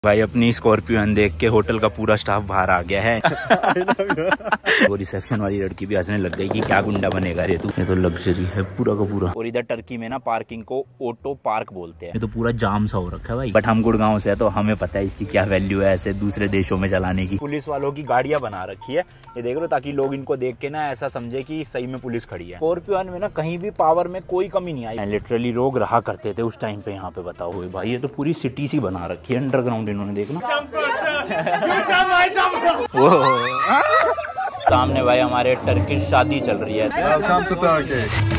भाई अपनी स्कॉर्पियो देख के होटल का पूरा स्टाफ बाहर आ गया है। वो रिसेप्शन वाली लड़की भी हंसने लग गई कि क्या गुंडा बनेगा रे तू। ये तो लग्जरी है पूरा का पूरा। और इधर टर्की में ना पार्किंग को ऑटो पार्क बोलते हैं। ये तो पूरा जाम सा हो रखा है भाई। बट हम गुड़गांव से है तो हमें पता है इसकी क्या वैल्यू है ऐसे दूसरे देशों में चलाने की। पुलिस वालों की गाड़ियां बना रखी है ये देख लो, ताकि लोग इनको देख के ना ऐसा समझे कि सही में पुलिस खड़ी है। स्कॉर्पियो में ना कहीं भी पावर में कोई कमी नहीं आई। लिटरली लोग रहा करते थे उस टाइम पे यहाँ पे। बताओ हुए भाई, ये तो पूरी सिटी सी बना रखी है अंडरग्राउंड इन्होंने, देखना। सामने भाई हमारे टर्किश शादी चल रही है।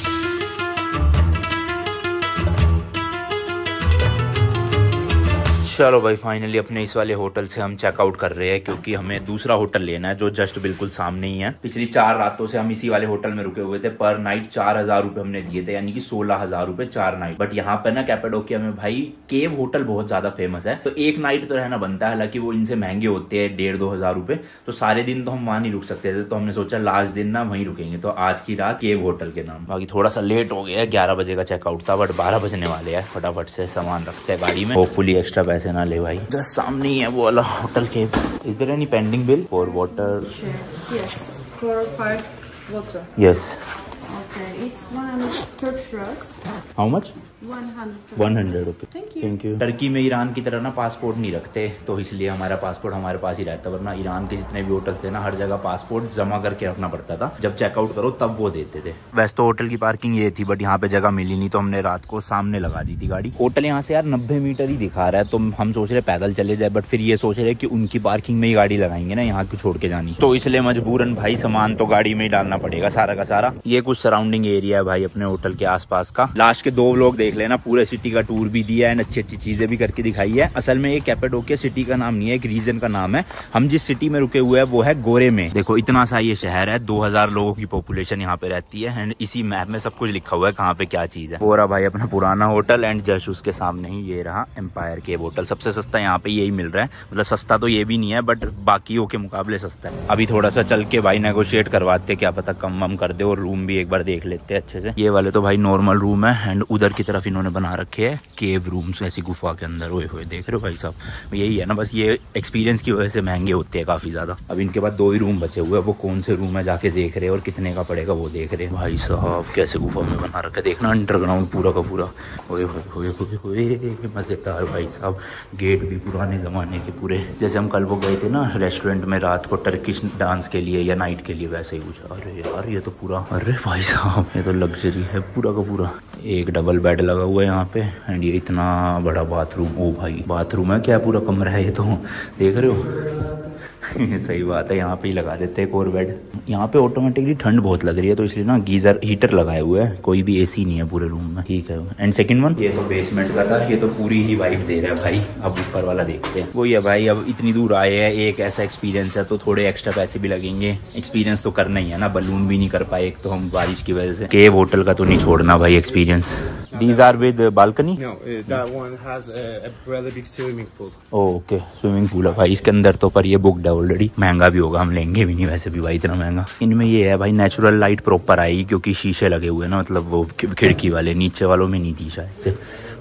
चलो भाई फाइनली अपने इस वाले होटल से हम चेकआउट कर रहे हैं, क्योंकि हमें दूसरा होटल लेना है जो जस्ट बिल्कुल सामने ही है। पिछली 4 रातों से हम इसी वाले होटल में रुके हुए थे। पर नाइट 4000 रुपए हमने दिए थे, यानी कि 16000 रुपए 4 नाइट। बट यहाँ पे ना कैपेडोकिया में भाई केव होटल बहुत ज्यादा फेमस है, तो एक नाइट तो रहना बनता है। हालांकि वो इनसे महंगे होते हैं 1500-2000 हजार रुपए, तो सारे दिन तो हम वहां नहीं रुक सकते थे। तो हमने सोचा लास्ट दिन ना वहीं रुकेंगे, तो आज की रात केव होटल के नाम। बाकी थोड़ा सा लेट हो गया है, 11 बजे का चेकआउट था बट 12 बजने वाले हैं। फटाफट से सामान रखते हैं गाड़ी में, होपफुली एक्स्ट्रा पैसे ना ले भाई। जस्ट सामने ही है वो वाला hotel cave. Is there any pending bill for water? Yes, 4 or 5 water. Yes. Okay, it's 100 Turkish liras. How much? 100 okay thank you. Turkey में ईरान की तरह ना पासपोर्ट नहीं रखते, तो इसलिए हमारा पासपोर्ट हमारे पास ही रहता। वरना ईरान के जितने भी होटल्स थे ना हर जगह पासपोर्ट जमा करके रखना पड़ता था, जब चेकआउट करो तब वो देते थे। वैसे तो होटल की पार्किंग ये थी, बट यहाँ पे जगह मिली नहीं तो हमने रात को सामने लगा दी थी गाड़ी। होटल यहाँ से यार 90 मीटर ही दिखा रहा है, तो हम सोच रहे पैदल चले जाए, बट फिर ये सोच रहे कि उनकी पार्किंग में ही गाड़ी लगाएंगे ना, यहाँ क्यों छोड़ के जानी। तो इसलिए मजबूरन भाई सामान तो गाड़ी में ही डालना पड़ेगा सारा का सारा। ये कुछ सराउंडिंग एरिया है भाई अपने होटल के आसपास का। लास्ट के 2 व्लॉग देख लेना, पूरे सिटी का टूर भी दिया है, अच्छी अच्छी चीजें भी करके दिखाई है। असल में ये कैपेडोकिया सिटी का नाम नहीं है, एक रीजन का नाम है। हम जिस सिटी में रुके हुए हैं वो है गोरे में। देखो इतना सा ये शहर है, 2000 लोगों की पॉपुलेशन यहाँ पे रहती है। एंड इसी मैप में सब कुछ लिखा हुआ है कहाँ पे क्या चीज है। वो रहा भाई अपना पुराना होटल, एंड जस्ट उसके सामने ही ये रहा एम्पायर केव होटल। सबसे सस्ता यहाँ पे यही मिल रहा है, मतलब सस्ता तो ये भी नहीं है बट बाकियों के मुकाबले सस्ता है। अभी थोड़ा सा चल के भाई नेगोशिएट करवाते, क्या पता कम वम कर दे, और रूम भी एक बार देख लेते हैं अच्छे से। ये वाले तो भाई नॉर्मल रूम है, एंड उधर की तरफ इन्होंने बना रखे है केव रूम्स ऐसी गुफा के अंदर। ओए होए देख रहे हो भाई साहब, यही है ना, बस ये एक्सपीरियंस की वजह से महंगे होते हैं काफी ज्यादा। अब इनके पास 2 ही रूम बचे हुए हैं, वो कौन से रूम है जाके देख रहे हैं और कितने का पड़ेगा वो देख रहे हैं। भाई साहब कैसे गुफा में बना रखा है, देखना अंडरग्राउंड पूरा का पूरा। ओए होए होए होए मजेदार भाई साहब। गेट भी पुराने जमाने के पूरे, जैसे हम कल वो गए थे ना रेस्टोरेंट में रात को टर्किश डांस के लिए या नाइट के लिए, वैसे ही कुछ। अरे यार ये तो पूरा, अरे भाई साहब ये तो लग्जरी है पूरा का पूरा। एक डबल बेड लगा हुआ है यहाँ पे, एंड ये इतना बड़ा बाथरूम। ओ भाई बाथरूम है क्या, पूरा कमरा है ये तो, देख रहे हो। सही बात है, यहाँ पे ही लगा देते हैं एक और बेड। यहाँ पे ऑटोमेटिकली ठंड बहुत लग रही है, तो इसलिए ना गीजर हीटर लगाए हुए हैं, कोई भी एसी नहीं है पूरे रूम में। ठीक है। एंड सेकंड वन, ये तो बेसमेंट का था, ये तो पूरी ही वाइब दे रहा है भाई। अब ऊपर वाला देखते हैं। वही है भाई, अब इतनी दूर आए हैं, एक ऐसा एक्सपीरियंस है तो थोड़े एक्स्ट्रा पैसे भी लगेंगे। एक्सपीरियंस तो करना ही है ना, बलून भी नहीं कर पाए एक तो हम बारिश की वजह से। केव होटल का तो नहीं छोड़ना भाई experience. These are with balcony? No, that one has a really big swimming pool. Okay swimming pool है भाई इसके अंदर तो, पर ये बुकड है ऑलरेडी। महंगा भी होगा, हम लेंगे भी नहीं वैसे भी भाई इतना महंगा। इनमें ये है भाई नेचुरल लाइट प्रॉपर आएगी, क्योंकि शीशे लगे हुए हैं ना, मतलब वो खिड़की वाले, नीचे वालों में नहीं थी शायद से।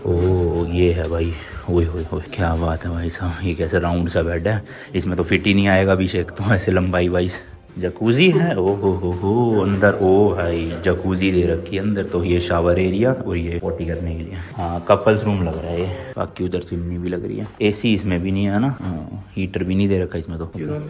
ओ ये है भाई, ओए होए होए क्या बात है भाई साहब। ये कैसे राउंड सा बेड है, इसमें तो फिट ही नहीं आएगा अभिषेक तो, ऐसे लंबाई वाइज। जकूजी है, ओ हो अंदर। ओ भाई जकूजी दे रखी है अंदर, तो ये शावर एरिया और ये पोटी करने के लिए। हाँ कपल्स रूम लग रहा है ये। बाकी उधर चिमनी भी लग रही है, एसी इसमें भी नहीं है ना, हीटर भी नहीं दे रखा इसमें तो।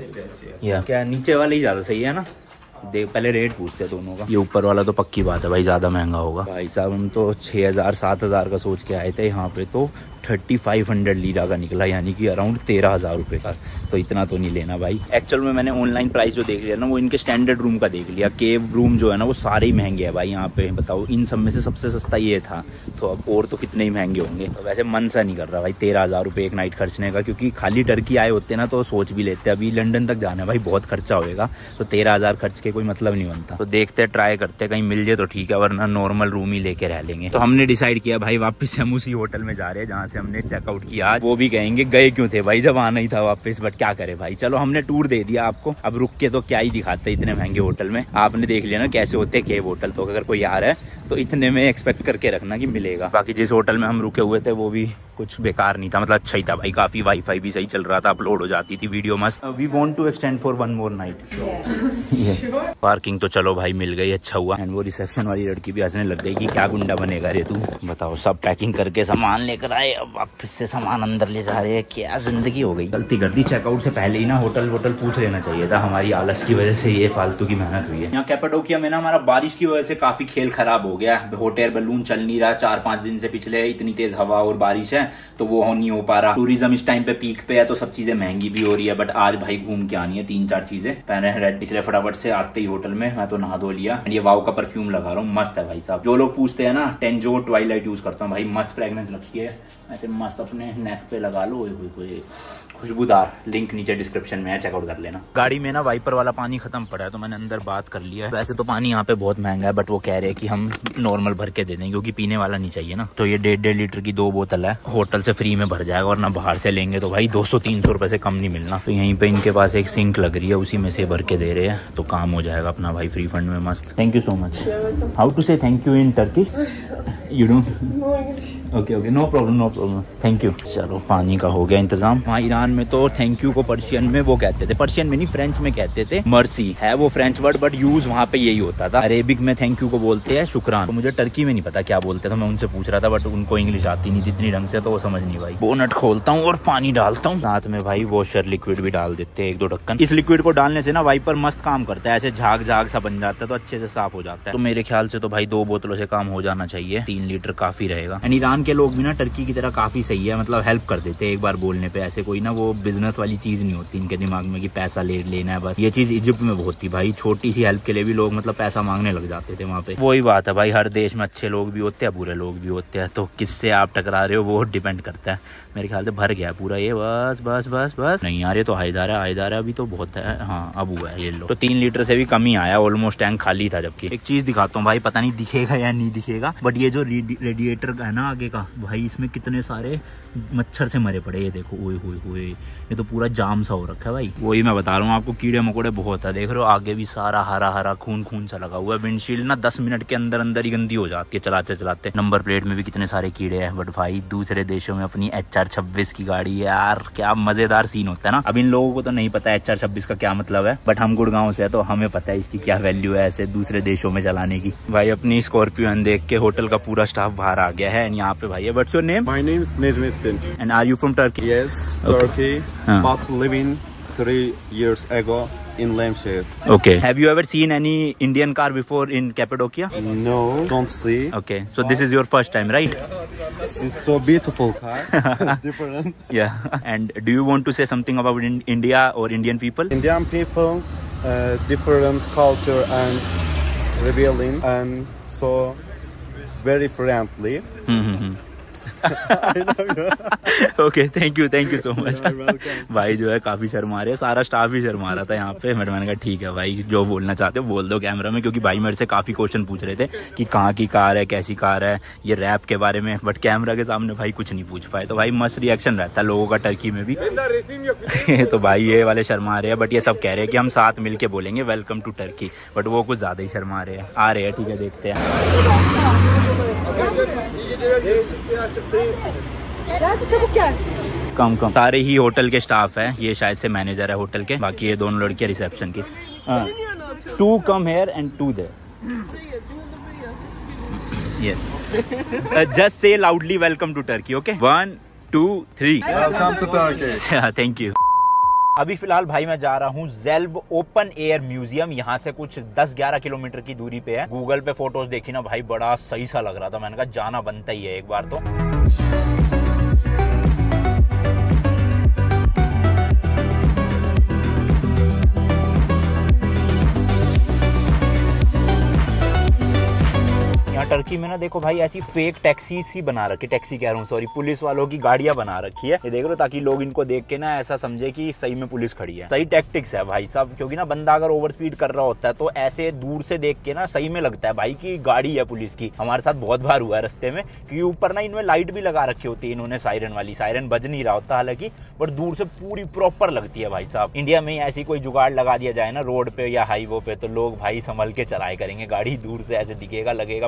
या क्या नीचे वाले ही ज्यादा सही है ना, देख पहले रेट पूछते हैं दोनों का। ये ऊपर वाला तो पक्की बात है भाई ज्यादा महंगा होगा। भाई साहब हम तो 6000-7000 का सोच के आए थे, यहाँ पे तो 3500 लीरा का निकला, यानी कि अराउंड 13000 रुपये का। तो इतना तो नहीं लेना भाई। एक्चुअल में मैंने ऑनलाइन प्राइस जो देख लिया ना, वो इनके स्टैंडर्ड रूम का देख लिया। केव रूम जो है ना वो सारे ही महंगे हैं भाई यहाँ पे। बताओ इन सब में से सबसे सस्ता ये था, तो अब और तो कितने ही महंगे होंगे। तो वैसे मन सा नहीं कर रहा भाई 13000 रुपये एक नाइट खर्चने का, क्योंकि खाली टर्की आए होते ना तो सोच भी लेते। अभी लंदन तक जाना है भाई, बहुत खर्चा होएगा, तो 13000 खर्च के कोई मतलब नहीं बनता। तो देखते ट्राई करते, कहीं मिल जाए तो ठीक है, वरना नॉर्मल रूम ही लेके रह लेंगे। तो हमने डिसाइड किया भाई वापस हम उसी होटल में जा रहे हैं जहाँ से हमने चेकआउट किया। आज वो भी कहेंगे गए क्यों थे भाई, जब आना ही था वापस, बट क्या करे भाई। चलो हमने टूर दे दिया आपको, अब रुक के तो क्या ही दिखाते इतने महंगे होटल में। आपने देख लिया ना कैसे होते केव होटल, तो अगर कोई आ रहा है तो इतने में एक्सपेक्ट करके रखना कि मिलेगा। बाकी जिस होटल में हम रुके हुए थे वो भी कुछ बेकार नहीं था, मतलब अच्छा ही था भाई, काफी वाईफाई भी सही चल रहा था, अपलोड हो जाती थी वीडियो मस्त। We want to extend for 1 more night. Parking तो चलो भाई मिल गई, अच्छा हुआ। एंड वो रिसेप्शन वाली लड़की भी हंसने लग गई कि क्या गुंडा बनेगा रे तू। बताओ, सब पैकिंग करके सामान लेकर आए, अब वापस से सामान अंदर ले जा रहे हैं, क्या जिंदगी हो गई। गलती कर दी, चेकआउट से पहले ही ना होटल वोटल पूछ लेना चाहिए था, हमारी आलस की वजह से ये फालतू की मेहनत हुई है। यहाँ कैपाडोकिया में ना हमारा बारिश की वजह से काफी खेल खराब हो गया, हॉट एयर बलून चल नहीं रहा 4-5 दिन से पिछले, इतनी तेज हवा और बारिश है तो वो नहीं हो पा रहा। टूरिज्म इस टाइम पे पीक पे है तो सब चीजें महंगी भी हो रही है, बट आज भाई घूम के आनी है 3-4 चीजें। पहले रेड पिछले फटाफट से आते ही होटल में मैं तो नहा धो लिया। ये वाव का परफ्यूम लगा रहा हूँ, मस्त है भाई साहब। जो लोग पूछते हैं ना, टेंजो ट्वाइलाइट यूज करता हूँ भाई, मस्त फ्रेग्रेंस लगती है, ऐसे मस्त अपने नेक पे लगा लो, खुशबूदार। लिंक नीचे डिस्क्रिप्शन में है, चेकआउट कर लेना। गाड़ी में ना वाइपर वाला पानी खत्म पड़ा है तो मैंने अंदर बात कर लिया है। वैसे तो पानी यहाँ पे बहुत महंगा है, बट वो कह रहे हैं कि हम नॉर्मल भर के दे दें क्योंकि पीने वाला नहीं चाहिए ना। तो ये 1.5 लीटर की 2 बोतल है, होटल से फ्री में भर जाएगा, और ना बाहर से लेंगे तो भाई 200-300 रुपए से कम नहीं मिलना। तो यहीं पे इनके पास एक सिंक लग रही है, उसी में से भर के दे रहे हैं तो काम हो जाएगा अपना भाई, फ्री फंड में मस्त। Thank you so much. How to say thank you in Turkish? You don't? Okay okay, no problem, thank you. चलो पानी का हो गया इंतजाम। वहाँ ईरान में तो थैंक यू को पर्शियन में वो कहते थे, पर्शियन में नहीं फ्रेंच में कहते थे मर्सी, है वो फ्रेंच वर्ड, बट यूज वहाँ पे यही होता था। अरेबिक में थैंक यू को बोलते हैं शुक्रान। तो मुझे टर्की में नहीं पता क्या बोलते थे, मैं उनसे पूछ रहा था, बट उनको इंग्लिश आती नहीं थी इतनी ढंग से, तो वो समझ नहीं भाई। बोनट खोलता हूँ और पानी डालता हूँ, साथ में भाई वॉशर लिक्विड भी डाल देते हैं 1-2 ढक्कन। इस लिक्विड को डालने से ना वाइपर मस्त काम करता है, ऐसे झाग झाग सा बन जाता है तो अच्छे से साफ हो जाता है। तो मेरे ख्याल से तो भाई 2 बोतलों से काम हो जाना चाहिए, 3 लीटर काफी रहेगा। एंड ईरान के लोग भी ना टर्की की तरह काफी सही है, मतलब हेल्प कर देते हैं एक बार बोलने पे। ऐसे कोई ना वो बिजनेस वाली चीज नहीं होती इनके दिमाग में कि पैसा लेना है बस। ये चीज इजिप्ट में बहुत थी भाई, छोटी सी हेल्प के लिए भी लोग मतलब पैसा मांगने लग जाते थे वहाँ पे। वही बात है भाई, हर देश में अच्छे लोग भी होते हैं, बुरे लोग भी होते हैं, तो किससे आप टकरा रहे हो वो डिपेंड करता है। मेरे ख्याल से भर गया पूरा ये, बस बस बस बस। नहीं यार ये तो हाई जा रहा है अभी तो बहुत है। हाँ अब हुआ है ये लो, तो 3 लीटर से भी कम ही आया, ऑलमोस्ट टैंक खाली था। जबकि एक चीज दिखाता हूँ भाई, पता नहीं दिखेगा या नहीं दिखेगा, बट ये जो रेडिएटर है ना आगे का भाई, इसमें कितने सारे मच्छर से मरे पड़े, ये देखो, ओए होए होए, ये तो पूरा जाम सा हो रखा है भाई। वही मैं बता रहा हूँ आपको, कीड़े मकोड़े बहुत है, देख रहे हो आगे भी सारा हरा हरा खून सा लगा हुआ है। विंडशील्ड ना 10 मिनट के अंदर ही गंदी हो जाती है चलाते चलाते। नंबर प्लेट में भी कितने सारे कीड़े हैं, बट भाई दूसरे देशों में अपनी HR26 की गाड़ी है यार, क्या मजेदार सीन होता है ना। अब इन लोगों को तो नहीं पता HR26 का क्या मतलब है, बट हम गुड़गांव से है तो हमें पता है इसकी क्या वैल्यू है ऐसे दूसरे देशों में चलाने की। भाई अपनी स्कॉर्पियो देख के होटल का पूरा स्टाफ बाहर आ गया है। यहाँ पे भाई, what's your name? My name is Necmettin. And are you from Turkey? Yes, Turkey, but living 3 years ago in Lemşehir. Okay. Have you ever seen any Indian car before in Cappadocia? No, don't see. Okay, so this is your first time, right? It's so beautiful car. Different. Yeah. And do you want to say something about India or Indian people? Indian people, different culture and rebelling, and so very friendly. Okay, thank you so much. भाई जो है काफी शर्मा रहे, सारा staff ही शर्मा रहा था यहाँ पे। मैंने कहा ठीक है भाई, जो बोलना चाहते हो बोल दो कैमरा में, क्योंकि भाई मेरे से काफी क्वेश्चन पूछ रहे थे कि कहाँ की कार है, कैसी कार है, ये रैप के बारे में, बट कैमरा के सामने भाई कुछ नहीं पूछ पाए। तो भाई मस्त रिएक्शन रहता है लोगों का टर्की में भी। तो भाई ये वाले शर्मा रहे हैं, बट ये सब कह रहे हैं कि हम साथ मिलके बोलेंगे वेलकम टू टर्की, बट वो कुछ ज्यादा ही शर्मा रहे हैं। आ रहे हैं, ठीक है, देखते हैं। कम सारे ही होटल के स्टाफ है, ये शायद से मैनेजर है होटल के, बाकी ये दोनों लड़कियां रिसेप्शन की। 2 come here and 2 there. Yes. Just say loudly welcome to Turkey, okay? 1, 2, 3. Welcome to Turkey. Thank you. अभी फिलहाल भाई मैं जा रहा हूँ ज़ेल्व ओपन एयर म्यूजियम, यहाँ से कुछ 10-11 किलोमीटर की दूरी पे है। गूगल पे फोटोज देखी ना भाई, बड़ा सही सा लग रहा था, मैंने कहा जाना बनता ही है एक बार तो। टर्की में ना देखो भाई, ऐसी फेक टैक्सी सी बना रखी, टैक्सी कह रहा हूँ सॉरी, पुलिस वालों की गाड़ियां बना रखी है, ये देख लो, ताकि लोग इनको देख के ना ऐसा समझे कि सही में पुलिस खड़ी है। सही टैक्टिक्स है भाई साहब, क्योंकि ना बंदा अगर ओवर स्पीड कर रहा होता है तो ऐसे दूर से देख के ना सही में लगता है भाई की गाड़ी है पुलिस की। हमारे साथ बहुत बार हुआ है रास्ते में, क्योंकि ऊपर ना इनमें लाइट भी लगा रखी होती है इन्होंने, सायरन वाली, सायरन बज नहीं रहा होता हालांकि, बट दूर से पूरी प्रॉपर लगती है भाई साहब। इंडिया में ऐसी कोई जुगाड़ लगा दिया जाए ना रोड पे या हाईवे पे, तो लोग भाई संभल के चलाए करेंगे गाड़ी, दूर से ऐसे दिखेगा लगेगा पुलिस खड़ी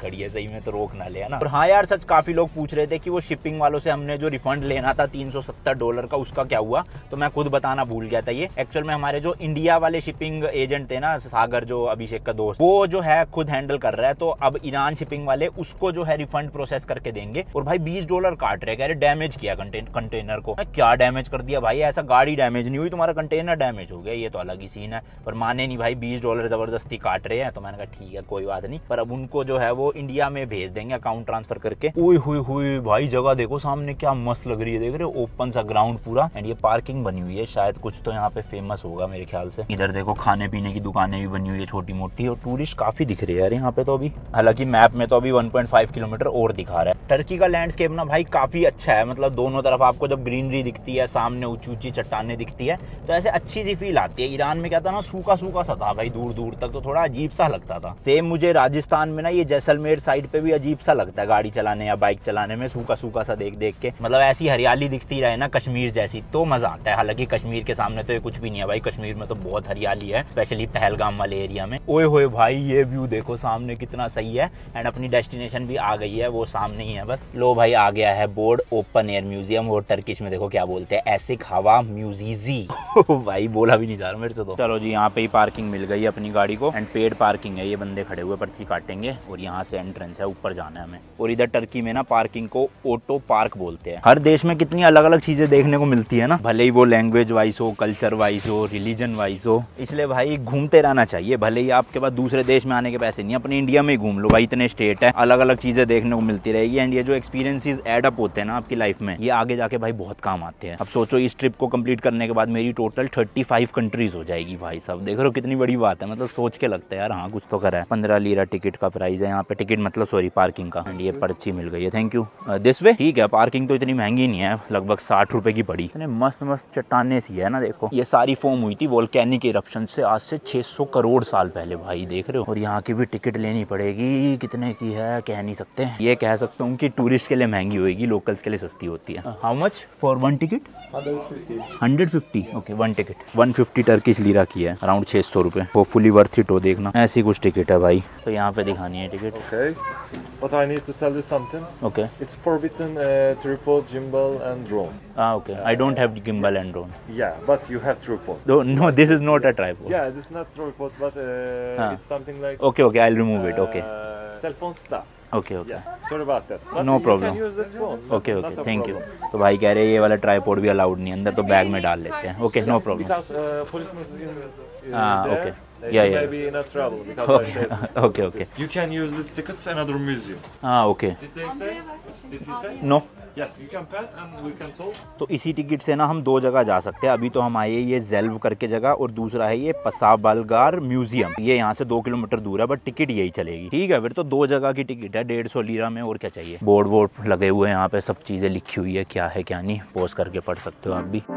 खड़ी है सही में, तो रोक ना ले, है ना। और हाँ यार सच, काफी लोग पूछ रहे थे कि वो शिपिंग वालों से हमने जो रिफंड लेना था $370 का, उसका क्या हुआ, तो मैं खुद बताना भूल गया था। ये एक्चुअल में हमारे जो इंडिया वाले शिपिंग एजेंट थे ना, सागर जो अभिषेक का दोस्त, वो जो है खुद हैंडल कर रहा है, तो अब ईरान शिपिंग वाले उसको जो है रिफंड प्रोसेस करके देंगे। और भाई $20 काट रहे, कह रहे डैमेज किया कंटेनर को। क्या डैमेज कर दिया भाई, ऐसा गाड़ी डैमेज नहीं हुई, तुम्हारा कंटेनर डैमेज हो गया, ये तो अलग ही सीन है। पर माने नहीं भाई, $20 जबरदस्ती काट रहे हैं, तो मैंने कहा ठीक है कोई बात नहीं। पर अब उनको जो है वो इंडिया में भेज देंगे अकाउंट ट्रांसफर करके। ओए हुई भाई, जगह देखो सामने क्या मस्त लग रही है, देख रहे हो, ओपन सा ग्राउंड पूरा। एंड ये पार्किंग बनी हुई है, शायद कुछ तो यहाँ पे फेमस होगा मेरे ख्याल से। इधर देखो खाने पीने की दुकानें भी बनी हुई है छोटी मोटी, और टूरिस्ट काफी दिख रहे हैं यार यहाँ पे तो अभी। हालांकि मैप में तो अभी 1.5 किलोमीटर और दिखा रहा है। टर्की का लैंडस्केप ना भाई काफी अच्छा है, मतलब दोनों तरफ आपको जब ग्रीनरी दिखती है, सामने ऊंची ऊंची चट्टानें दिखती है, तो ऐसे अच्छी सी फील आती है। ईरान में क्या था ना, सूखा सूखा सा था भाई दूर दूर तक, तो थोड़ा अजीब सा लगता था। सेम मुझे राजस्थान में ना ये जैसलमेर साइड पे भी अजीब सा लगता है गाड़ी चलाने या बाइक चलाने में, सूखा सूखा सा देख देख के। मतलब ऐसी हरियाली दिखती रहे ना कश्मीर जैसी, तो मजा आता है। हालांकि कश्मीर के सामने तो ये कुछ भी नहीं है भाई, कश्मीर में तो बहुत हरियाली है, स्पेशली पहलगाम वाले एरिया में। ओए होए भाई, ये व्यू देखो सामने कितना सही है। एंड अपनी डेस्टिनेशन भी आ गई है, वो सामने ही है बस। लो भाई, आ गया है बोर्ड, ओपन एयर म्यूजियम। और टर्किश में देखो क्या बोलते हैं, एसिक हवा म्यूजिजी। भाई बोला भी नहीं जा रहा मेरे से तो। चलो जी, यहाँ पे ही पार्किंग मिल गई अपनी गाड़ी को। एंड पेड पार्किंग है, ये बंदे खड़े हुए पर्ची काटेंगे, और यहाँ से एंट्रेंस है, ऊपर जाना है हमें। और इधर टर्की में ना पार्किंग को ऑटो पार्क बोलते हैं। हर देश में कितनी अलग अलग चीजें देखने को मिलती है ना, भले ही वो लैंग्वेज वाइज हो, कल्चर वाइज हो, रिलीजन वाइज हो। इसलिए भाई घूमते रहना चाहिए, भले ही आपके पास दूसरे देश में आने के पैसे नहीं, अपने इंडिया में ही घूम लो भाई, इतने स्टेट है, अलग अलग चीजें देखने को मिलती रहेगी। एंड ये जो एक्सपीरियंसेस एड अप होते हैं ना आपकी लाइफ में, ये आगे जाके भाई बहुत काम आते हैं। अब सोचो इस ट्रिप को कंप्लीट करने के बाद मेरी टोटल 35 कंट्रीज हो जाएगी भाई साहब। देख रहे हो कितनी बड़ी बात है, मतलब सोच के लगता है यार हाँ कुछ तो करा है। 15 लीरा टिकट का प्राइस है यहाँ पे, टिकट मतलब सॉरी पार्किंग का। एंड ये पर्ची मिल गई है, थैंक यू। दिस वे ठीक है, पार्किंग तो इतनी महंगी नहीं है, लगभग 60 रुपए की पड़ी। इतने मस्त मस्त चट्टाने सी है ना, देखो ये सारी फॉर्म हुई थी वोल्केनिक इरप्शन से आज से 600 करोड़ साल पहले भाई, देख रहे हो। और यहाँ की भी टिकट लेनी पड़ेगी, कितने की है कह नहीं सकते। ये कह सकता हूँ कि टूरिस्ट के लिए महंगी होगी, लोकल्स के लिए सस्ती होती है। How much for one ticket? 150। Okay, one ticket 150 Turkish lira की है, अराउंड 600 रुपए। होपफुली वर्थ इट हो, देखना ऐसी कुछ टिकट है भाई। तो यहाँ पे दिखानी है ticket. Okay, but I need to tell you something. Okay. It's forbidden tripod, gimbal, and drone. Okay. I don't have gimbal and drone. Yeah, but you have tripod. No, this is not a tripod. Yeah, this is not tripod, but it's something like. Okay, I'll remove it. Okay. Cell phone stuff. Okay. Yeah, sorry about that. But No problem. You can use this phone. Okay, Not a thank you. problem. तो भाई कह रहे हैं ये वाला tripod भी allowed नहीं है अंदर, तो बैग में डाल लेते हैं। Okay, no problem. Because policemen in there, okay. you may be in a trouble because I said. Okay. You can use these tickets another museum. Okay. Did they say? Did he say? No. Yes, you can pass and we can talk. तो इसी ticket से ना हम 2 जगह जा सकते हैं। अभी तो हम आए ये जेल्व करके जगह, और दूसरा है ये पसाबलगार म्यूजियम। ये यहाँ से 2 किलोमीटर दूर है, बट टिकट यही चलेगी। ठीक है, फिर तो 2 जगह की टिकट है 150 लीरा में, और क्या चाहिए। बोर्ड वोर्ड लगे हुए हैं यहाँ पे, सब चीजें लिखी हुई है, क्या है क्या नहीं, पॉज करके पढ़ सकते हो आप भी।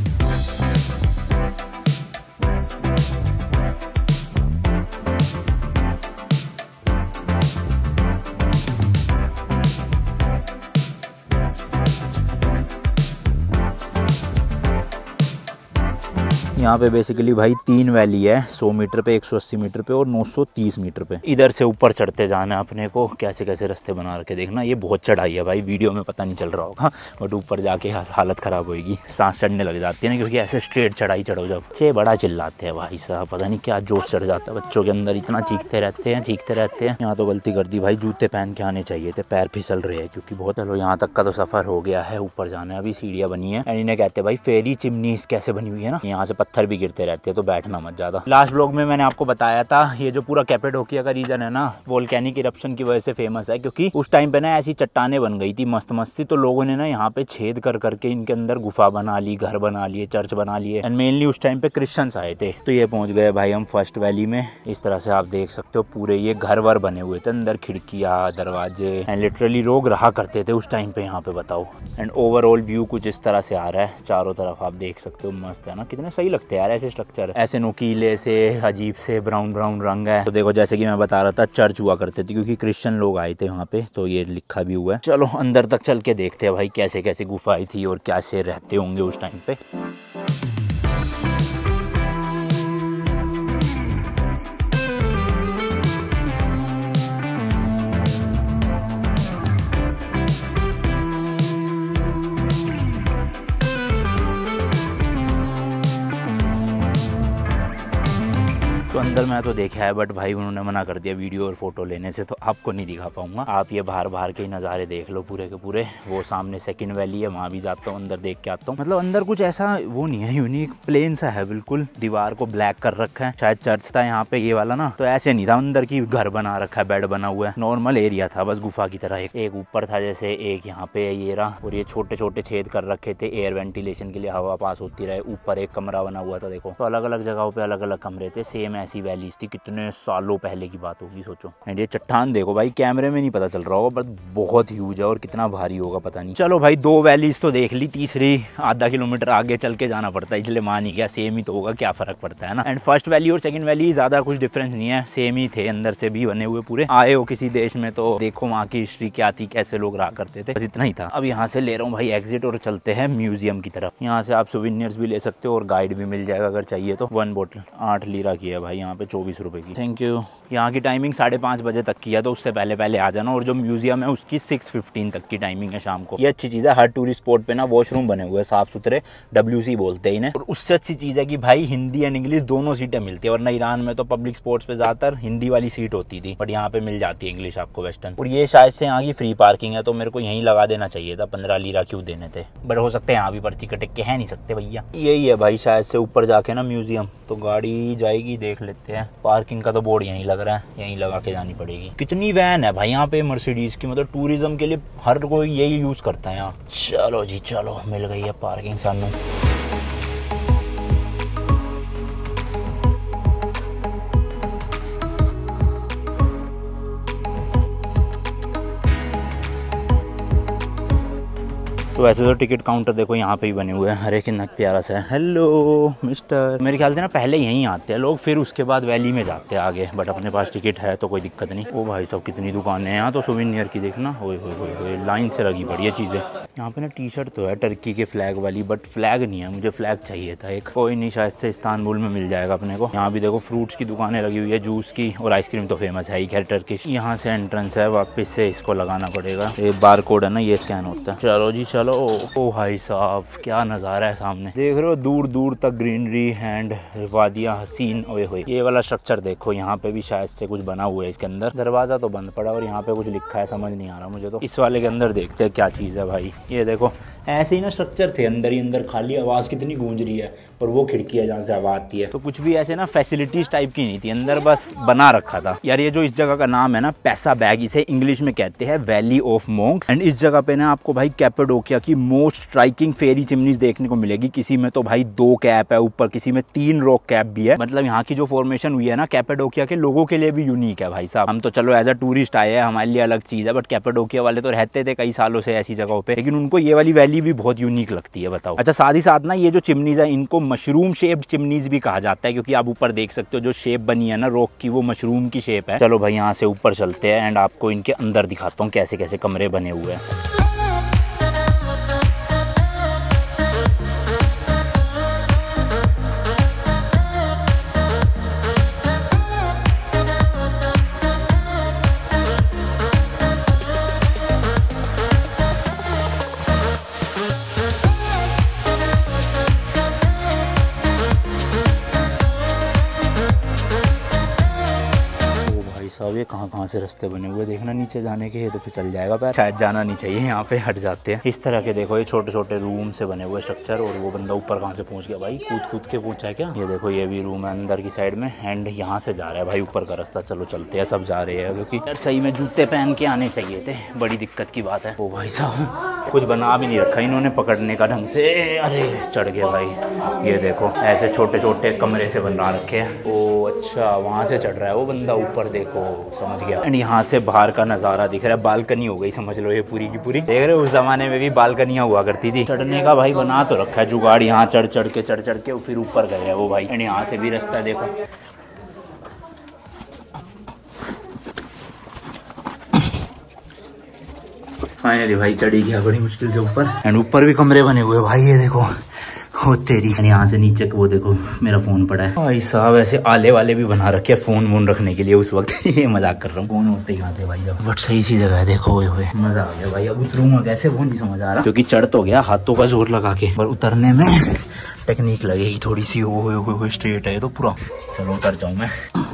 यहाँ पे बेसिकली भाई 3 वैली है, 100 मीटर पे, 180 मीटर पे और 930 मीटर पे। इधर से ऊपर चढ़ते जाना है अपने को, कैसे कैसे रास्ते बना रखे देखना। ये बहुत चढ़ाई है भाई, वीडियो में पता नहीं चल रहा होगा, बट ऊपर जाके हालत खराब होगी, सांस चढ़ने लग जाती है ना, क्योंकि ऐसे स्ट्रेट चढ़ाई चढ़ो जब। बच्चे बड़ा चिल्लाते हैं भाई साहब, पता नहीं क्या जोश चढ़ जाता है बच्चों के अंदर, इतना चीखते रहते हैं। यहाँ तो गलती कर दी भाई, जूते पहन के आने चाहिए थे, पैर फिसल रहे हैं क्योंकि बहुत। चलो यहाँ तक का तो सफर हो गया है, ऊपर जाना है, अभी सीढ़ियाँ बनी है। एंड इन्हें कहते हैं भाई फेरी चिमनीज, कैसे बनी हुई है ना, यहाँ से पत्थर भी गिरते रहते हैं, तो बैठना मत ज्यादा। लास्ट व्लॉग में मैंने आपको बताया था, ये जो पूरा कैपेडोकिया का रीजन है ना, वोल्केनिक इरप्शन की वजह से फेमस है, क्योंकि उस टाइम पे ना ऐसी चट्टानें बन गई थी मस्त मस्ती, तो लोगों ने ना यहाँ पे छेद कर करके इनके अंदर गुफा बना ली, घर बना लिए, चर्च बना लिए। एंड मेनली उस टाइम पे क्रिश्चियंस आए थे। तो ये पहुंच गए भाई हम फर्स्ट वैली में। इस तरह से आप देख सकते हो पूरे ये घर वर बने हुए थे, अंदर खिड़कियाँ, दरवाजे, एंड लिटरली लोग रहा करते थे उस टाइम पे यहाँ पे, बताओ। एंड ओवरऑल व्यू कुछ इस तरह से आ रहा है, चारों तरफ आप देख सकते हो, मस्त है ना, कितने सही लगते हैं यार ऐसे स्ट्रक्चर, ऐसे नुकीले से, अजीब से ब्राउन ब्राउन रंग है। तो देखो जैसे कि मैं बता रहा था, चर्च हुआ करते थे क्योंकि क्रिश्चियन लोग आए थे वहाँ पे, तो ये लिखा भी हुआ है। चलो अंदर तक चल के देखते हैं भाई कैसे कैसे गुफाएं थी और कैसे रहते होंगे उस टाइम पे। तो अंदर मैं तो देखा है, बट भाई उन्होंने मना कर दिया वीडियो और फोटो लेने से, तो आपको नहीं दिखा पाऊंगा। आप ये बाहर के नज़ारे देख लो पूरे के पूरे। वो सामने सेकंड वैली है, वहाँ भी जाता हूँ, अंदर देख के आता हूँ। मतलब अंदर कुछ ऐसा वो नहीं है, यूनिक प्लेन सा है बिल्कुल। दीवार को ब्लैक कर रखा है, शायद चर्च था यहाँ पे ये वाला ना, तो ऐसे नहीं था अंदर की घर बना रखा है, बेड बना हुआ है। नॉर्मल एरिया था बस गुफा की तरह। एक ऊपर था जैसे, एक यहाँ पे ये रहा, और ये छोटे छोटे छेद कर रखे थे एयर वेंटिलेशन के लिए, हवा पास होती रहे। ऊपर एक कमरा बना हुआ था देखो। तो अलग अलग जगहों पे अलग अलग कमरे थे। सेम ऐसी वैलीज थी, कितने सालों पहले की बात होगी सोचो। एंड ये चट्टान देखो भाई, कैमरे में नहीं पता चल रहा होगा, बट बहुत ह्यूज है और कितना भारी होगा पता नहीं। चलो भाई 2 वैलीज तो देख ली, तीसरी आधा किलोमीटर आगे चल के जाना पड़ता है, इसलिए मान ही गया सेम ही तो होगा, क्या फर्क पड़ता है ना। एंड फर्स्ट वैली और सेकंड वैली ज्यादा कुछ डिफरेंस नहीं है, सेम ही थे, अंदर से भी बने हुए पूरे। आए हो किसी देश में तो देखो वहाँ की हिस्ट्री क्या थी, कैसे लोग रहा करते थे, बस इतना ही था। अब यहाँ से ले रहा हूँ भाई एग्जिट और चलते हैं म्यूजियम की तरफ। यहाँ से आप सोवेनियर्स भी ले सकते हो और गाइड भी मिल जाएगा अगर चाहिए तो। 1 बोतल 8 लीरा की है भाई, यहाँ पे 24 रुपए की। Thank you. यहाँ की टाइमिंग 5:30 बजे तक की है, तो उससे पहले आ जाना। और जो म्यूजियम है उसकी 6:15 तक की टाइमिंग है शाम को। ये अच्छी चीज़ है, हर टूरिस्ट स्पॉट पे ना वॉशरूम बने हुए साफ सुथरे, WC बोलते हैं इन्हें। और उससे अच्छी चीज़ है कि भाई हिंदी एंड इंग्लिश दोनों सीटें मिलती है, वरना ईरान में तो पब्लिक स्पॉट्स पे ज़्यादातर हिंदी वाली सीट होती थी, बट यहाँ पे मिल जाती है इंग्लिश आपको वेस्टर्न। और ये शायद से यहाँ की फ्री पार्किंग है, तो मेरे को यहीं लगा देना चाहिए था, 15 लीरा क्यों देने थे, बट हो सकता है यहाँ भी पर्ची कटे के, है नहीं सकते भैया। यही है भाई शायद से ऊपर जाके ना म्यूजियम, तो गाड़ी जाएगी, देख लेते हैं। पार्किंग का तो बोर्ड यहीं लग रहा है, यहीं लगा के जानी पड़ेगी। कितनी वैन है भाई यहाँ पे मर्सिडीज की, मतलब टूरिज्म के लिए हर कोई यही यूज करता है यहाँ। चलो जी चलो, मिल गई है पार्किंग सानू। तो वैसे तो टिकट काउंटर देखो यहाँ पे ही बने हुए हैं, अरे कितना प्यारा सा है। हेलो मिस्टर, मेरे ख्याल से ना पहले यहीं आते हैं लोग, फिर उसके बाद वैली में जाते हैं आगे, बट अपने पास टिकट है तो कोई दिक्कत नहीं। ओ भाई सब कितनी दुकानें हैं यहाँ तो, सोवेनियर की देखना, ओए लाइन से लगी पड़ी है चीज़ें। यहाँ पे ना टी-शर्ट तो है टर्की के फ्लैग वाली, बट फ्लैग नहीं है, मुझे फ्लैग चाहिए था एक। कोई नहीं, शायद से इस्तांबुल में मिल जाएगा अपने को। यहाँ भी देखो फ्रूट्स की दुकानें लगी हुई है, जूस की, और आइसक्रीम तो फेमस है ही खैर टर्किश। यहाँ से एंट्रेंस है, वापस से इसको लगाना पड़ेगा, ये बार कोड है ना, ये स्कैन होता है। चलो जी चलो। ओ भाई साहब क्या नज़ारा है सामने, देख रहे हो दूर दूर तक ग्रीनरी एंड वादियाँ हसीन। ओए होए, ये वाला स्ट्रक्चर देखो, यहाँ पे भी शायद से कुछ बना हुआ है इसके अंदर। दरवाज़ा तो बंद पड़ा और यहाँ पे कुछ लिखा है, समझ नहीं आ रहा मुझे तो। इस वाले के अंदर देखते हैं क्या चीज़ है भाई। ये देखो ऐसे ही ना स्ट्रक्चर थे अंदर ही अंदर, खाली आवाज़ कितनी गूंज रही है, और वो खिड़की है जहाँ से आवाज़ आती है। तो कुछ भी ऐसे ना फैसिलिटीज़ टाइप की नहीं थी अंदर, बस बना रखा था। यार ये जो इस जगह का नाम है ना पैसा बैग, इसे इंग्लिश में कहते हैं वैली ऑफ मोंक्स। एंड इस जगह पे ना आपको भाई कैपेडोकिया की मोस्ट स्ट्राइकिंग फेरी चिमनीज देखने को मिलेगी। किसी में तो भाई 2 कैप है ऊपर, किसी में 3 रॉक कैप भी है। मतलब यहाँ की जो फॉर्मेशन हुई है ना कैपेडोकिया के लोगों के लिए भी यूनिक है भाई साहब। हम तो चलो एज अ टूरिस्ट आए हैं, हमारे लिए अलग चीज़ है, बट कैपेडोकिया वाले तो रहते थे कई सालों से ऐसी जगहों पे, लेकिन उनको ये वाली वैली भी बहुत यूनिक लगती है, बताओ। अच्छा साथ ही साथ ना ये जो चिमनीज है इनको मशरूम शेप्ड चिमनीज भी कहा जाता है, क्योंकि आप ऊपर देख सकते हो जो शेप बनी है ना रॉक की, वो मशरूम की शेप है। चलो भाई यहाँ से ऊपर चलते हैं एंड आपको इनके अंदर दिखाता हूँ कैसे कैसे कमरे बने हुए हैं। अब ये कहाँ से रास्ते बने हुए देखना नीचे जाने के, ये तो फिसल जाएगा पैर, शायद जाना नहीं चाहिए, यहाँ पे हट जाते हैं। इस तरह के देखो ये छोटे छोटे रूम से बने हुए स्ट्रक्चर, और वो बंदा ऊपर कहाँ से पहुँच गया भाई, कूद के पहुँचा है क्या। ये देखो ये भी रूम है अंदर की साइड में, एंड यहाँ से जा रहा है भाई ऊपर का रास्ता। चलो चलते हैं, सब जा रहे हैं, क्योंकि यार सही में जूते पहन के आने चाहिए थे, बड़ी दिक्कत की बात है। ओ भाई साहब कुछ बना भी नहीं रखा इन्होंने पकड़ने का ढंग से, अरे चढ़ गए भाई। ये देखो ऐसे छोटे छोटे कमरे से बना रखे हैं। ओ अच्छा वहाँ से चढ़ रहा है वो बंदा ऊपर, देखो समझ गया। एंड यहाँ से बाहर का नज़ारा दिख रहा है, बालकनी हो गई समझ लो ये पूरी की पूरी। देख रहे हो उस जमाने में भी बालकनियाँ हुआ करती थी। चढ़ने का भाई बना तो रखा है जुगाड़, यहाँ चढ़ के फिर ऊपर गए है वो भाई। एंड यहाँ से भी रास्ता देखो, फाइनली भाई चढ़ी गया बड़ी मुश्किल से ऊपर। एंड ऊपर भी कमरे बने हुए भाई, ये देखो हो तेरी। यहाँ से नीचे वो देखो मेरा फोन पड़ा है भाई साहब, ऐसे आले वाले भी बना रखे फोन वोन रखने के लिए उस वक्त। ये मजाक कर रहा हूँ, फोन होते ही आते भाई जब, बट सही सी जगह है देखो। हुए मजा आ गया भाई। अब उतरूंगा कैसे वो नहीं समझ आ रहा, क्योंकि चढ़ तो गया हाथों का जोर लगा के, पर उतरने में टेक्निक लगेगी थोड़ी सी। वो स्ट्रेट है तो पूरा। चलो उतर जाऊं मैं।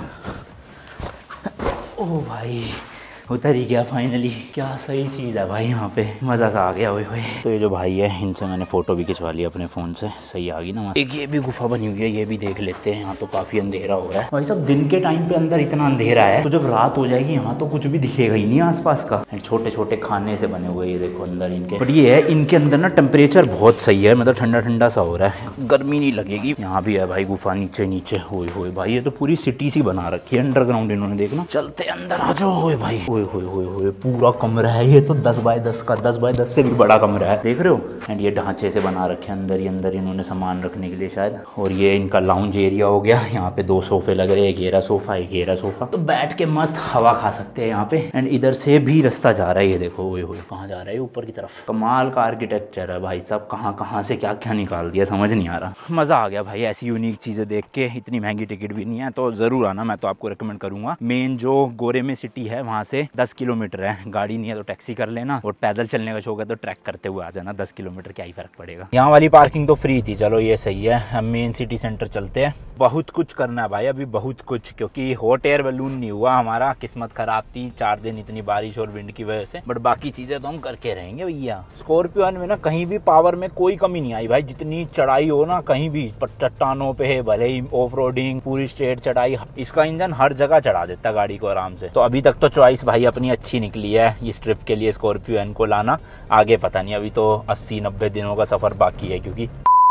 ओ भाई उतर ही गया फाइनली। क्या सही चीज़ है भाई, यहाँ पे मज़ा सा आ गया। हुए तो ये जो भाई है इनसे मैंने फ़ोटो भी खिंचवा लिया अपने फ़ोन से। सही आ गई ना। एक ये भी गुफा बनी हुई है, ये भी देख लेते हैं। यहाँ तो काफ़ी अंधेरा हो रहा है भाई साहब। दिन के टाइम पे अंदर इतना अंधेरा है तो जब रात हो जाएगी यहाँ तो कुछ भी दिखेगा ही नहीं आसपास का। छोटे छोटे खाने से बने हुए ये देखो अंदर इनके। बट ये है इनके अंदर ना टेम्परेचर बहुत सही है, मतलब ठंडा ठंडा सा हो रहा है, गर्मी नहीं लगेगी। यहाँ भी है भाई गुफा नीचे नीचे। होए भाई ये तो पूरी सिटी सी बना रखी है अंडरग्राउंड इन्होंने। देखना चलते अंदर आ जाओ। होए भाई होए पूरा कमरा है ये तो 10 बाय 10 का, 10 बाय 10 से भी बड़ा कमरा है, देख रहे हो। एंड ये ढांचे से बना रखे अंदर ही अंदर इन्होंने सामान रखने के लिए शायद। और ये इनका लाउंज एरिया हो गया। यहाँ पे 2 सोफे लग रहे हैं, एक येरा सोफा एक येरा सोफा, तो बैठ के मस्त हवा खा सकते हैं यहाँ पे। एंड इधर से भी रास्ता जा रहा है, ये देखो। ओए कहाँ जा रहा है, ऊपर की तरफ। कमाल का आर्किटेक्चर है भाई साहब, कहाँ से क्या क्या निकाल दिया समझ नहीं आ रहा। मजा आ गया भाई ऐसी यूनिक चीजें देख के। इतनी महंगी टिकट भी नहीं है तो जरूर आना, मैं तो आपको रिकमेंड करूंगा। मेन जो गोरे में सिटी है वहाँ से 10 किलोमीटर है। गाड़ी नहीं है तो टैक्सी कर लेना, और पैदल चलने का शौक है तो ट्रैक करते हुए आ जाना। 10 किलोमीटर क्या ही फर्क पड़ेगा। यहाँ वाली पार्किंग तो फ्री थी, चलो ये सही है। हम मेन सिटी सेंटर चलते हैं। बहुत कुछ करना है भाई अभी, बहुत कुछ, क्योंकि हॉट एयर बलून नहीं हुआ हमारा। किस्मत खराब थी 4 दिन इतनी बारिश और विंड की वजह से। बट बाकी चीजें तो हम करके रहेंगे भैया। स्कॉर्पियो में ना कहीं भी पावर में कोई कमी नहीं आई भाई। जितनी चढ़ाई हो ना कहीं भी, चट्टानों पे है भले ही ऑफ रोडिंग, पूरी स्ट्रेट चढ़ाई, इसका इंजन हर जगह चढ़ा देता गाड़ी को आराम से। तो अभी तक तो चॉइस भाई अपनी अच्छी निकली है इस ट्रिप के लिए, स्कॉर्पियो एन को लाना। आगे पता नहीं, अभी तो 80-90 दिनों का सफर बाकी है क्योंकि।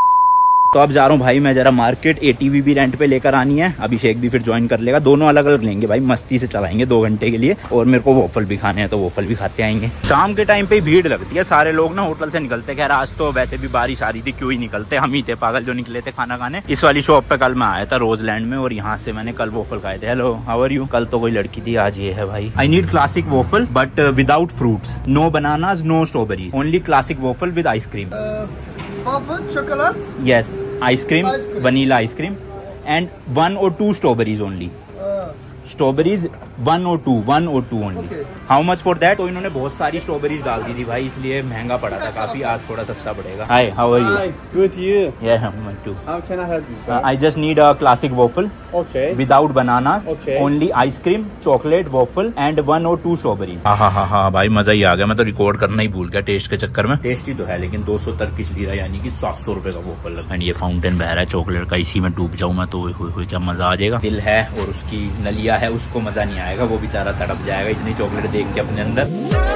तो अब जा रहा हूँ भाई मैं जरा मार्केट। ATV भी रेंट पे लेकर आनी है, अभिषेक भी फिर ज्वाइन कर लेगा। दोनों अलग अलग लेंगे भाई, मस्ती से चलाएंगे 2 घंटे के लिए। और मेरे को वॉफल भी खाने हैं तो वॉफल भी खाते आएंगे। शाम के टाइम पे भीड़ लगती है, सारे लोग ना होटल से निकलते। खैर आज तो वैसे भी बारिश आ रही थी, क्यों ही निकलते, हम ही थे पागल जो निकले थे खाना खाने। इस वाली शॉप पे कल मैं आया था रोजलैंड में, और यहाँ से मैंने कल वॉफल खाए थे। Hello how are you. कल तो कोई लड़की थी, आज ये है भाई। I need classic waffle but without fruits, no bananas no strawberries, only classic waffle with ice cream. chocolate? Yes, ice cream, vanilla ice cream, and 1 or 2 strawberries only. Strawberries 1 or 2 only. How much for that. तो इन्होंने बहुत सारी strawberries डाल दी थी भाई, इसलिए महंगा पड़ा था काफी। आज थोड़ा सस्ता पड़ेगा। Hi how are you. Good you. Yeah, me too. How can I help you, sir? I just need a classic waffle. Okay. Without bananas. Okay. Only ice cream, chocolate waffle and 1 or 2 strawberries. हाँ भाई मजा ही आ गया। मैं तो record करना ही भूल गया test के चक्कर में। टेस्टी तो है लेकिन 200 टर्किश लीरा यानी कि 700 रुपए का वॉफल लगा। एंड ये फाउंटेन बह रहा है चॉकलेट का, इसी में डूब जाऊँ मैं तो क्या मजा आ जाएगा। दिल है और उसकी नलिया है, उसको मजा नहीं आएगा, वो बेचारा तड़प जाएगा इतनी चॉकलेट देख के अपने अंदर।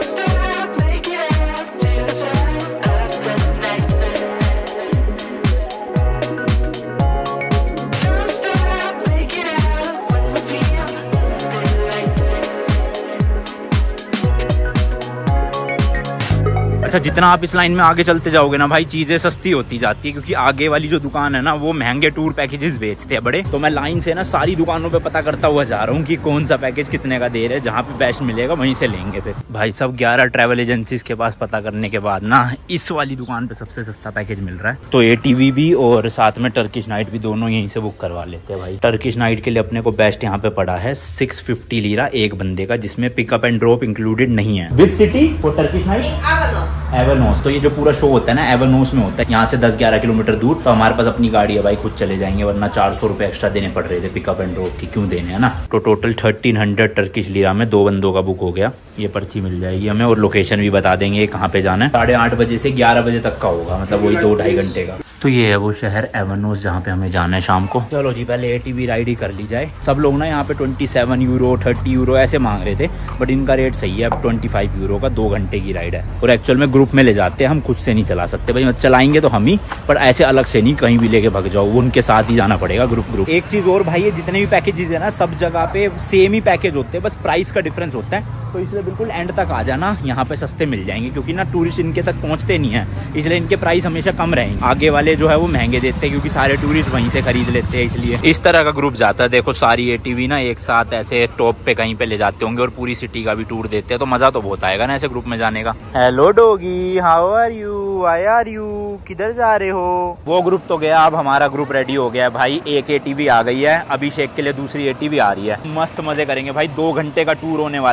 अच्छा जितना आप इस लाइन में आगे चलते जाओगे ना भाई, चीजें सस्ती होती जाती है, क्योंकि आगे वाली जो दुकान है ना वो महंगे टूर पैकेजेस बेचते हैं बड़े। तो मैं लाइन से ना सारी दुकानों पे पता करता हुआ जा रहा हूँ कि कौन सा पैकेज कितने का दे रहे हैं, जहाँ पे बेस्ट मिलेगा वहीं से लेंगे। फिर भाई सब 11 ट्रैवल एजेंसीज के पास पता करने के बाद ना इस वाली दुकान पे सबसे सस्ता पैकेज मिल रहा है। तो ATV भी और साथ में टर्किश नाइट भी दोनों यहीं से बुक करवा लेते हैं भाई। टर्किश नाइट के लिए अपने को बेस्ट यहाँ पे पड़ा है 650 लीरा एक बंदे का, जिसमें पिकअप एंड ड्रॉप इंक्लूडेड नहीं है। With city for Turkish night Avanos. तो ये जो पूरा शो होता है ना एवरनोस में होता है, यहाँ से 10-11 किलोमीटर दूर। तो हमारे पास अपनी गाड़ी है भाई, खुद चले जाएंगे, वरना 400 रुपए एक्स्ट्रा देने पड़ रहे थे पिकअप एंड ड्रॉप की, क्यों देने है ना। तो टोटल 1300 टर्किश लीरा में 2 बंदों का बुक हो गया। ये पर्ची मिल जाएगी हमें और लोकेशन भी बता देंगे कहाँ पे जाना है। 8:30 बजे से 11 बजे तक का होगा, मतलब वही 2-2.5 घंटे का। तो ये है वो शहर एवरनोस जहाँ पे हमें जाना है शाम को। चलो जी पहले ATV राइड ही कर ली जाए। सब लोग ना यहाँ पे 27 यूरो 30 यूरो ऐसे मांग रहे थे, बट इनका रेट सही है, अब 25 यूरो का 2 घंटे की राइड है। और एक्चुअल में ग्रुप में ले जाते हैं, हम खुद से नहीं चला सकते भाई, चलाएंगे तो हम ही, पर ऐसे अलग से नहीं कहीं भी लेके भाग जाओ, वो उनके साथ ही जाना पड़ेगा ग्रुप। एक चीज और भाई, ये जितने भी पैकेजेस है ना सब जगह पे सेम ही पैकेज होते हैं, बस प्राइस का डिफरेंस होता है। तो इसलिए बिल्कुल एंड तक आ जाना, यहाँ पे सस्ते मिल जाएंगे, क्योंकि ना टूरिस्ट इनके तक पहुँचते नहीं है, इसलिए इनके प्राइस हमेशा कम रहेंगे। आगे वाले जो है वो महंगे देते हैं, क्योंकि सारे टूरिस्ट वहीं से खरीद लेते हैं, इसलिए इस तरह का ग्रुप जाता है। देखो सारी ATV ना एक साथ ऐसे टॉप पे कहीं पे ले जाते होंगे और पूरी सिटी का भी टूर देते हैं, तो मजा तो बहुत आएगा ना ऐसे ग्रुप में जाने का। Hello doggy, how are you, why are you, किधर जा रहे हो। वो ग्रुप तो गया, अब हमारा ग्रुप रेडी हो गया भाई। एक ATV आ गई है, अभिषेक के लिए दूसरी ATV आ रही है। मस्त मजे करेंगे भाई, 2 घंटे का टूर होने वाला है।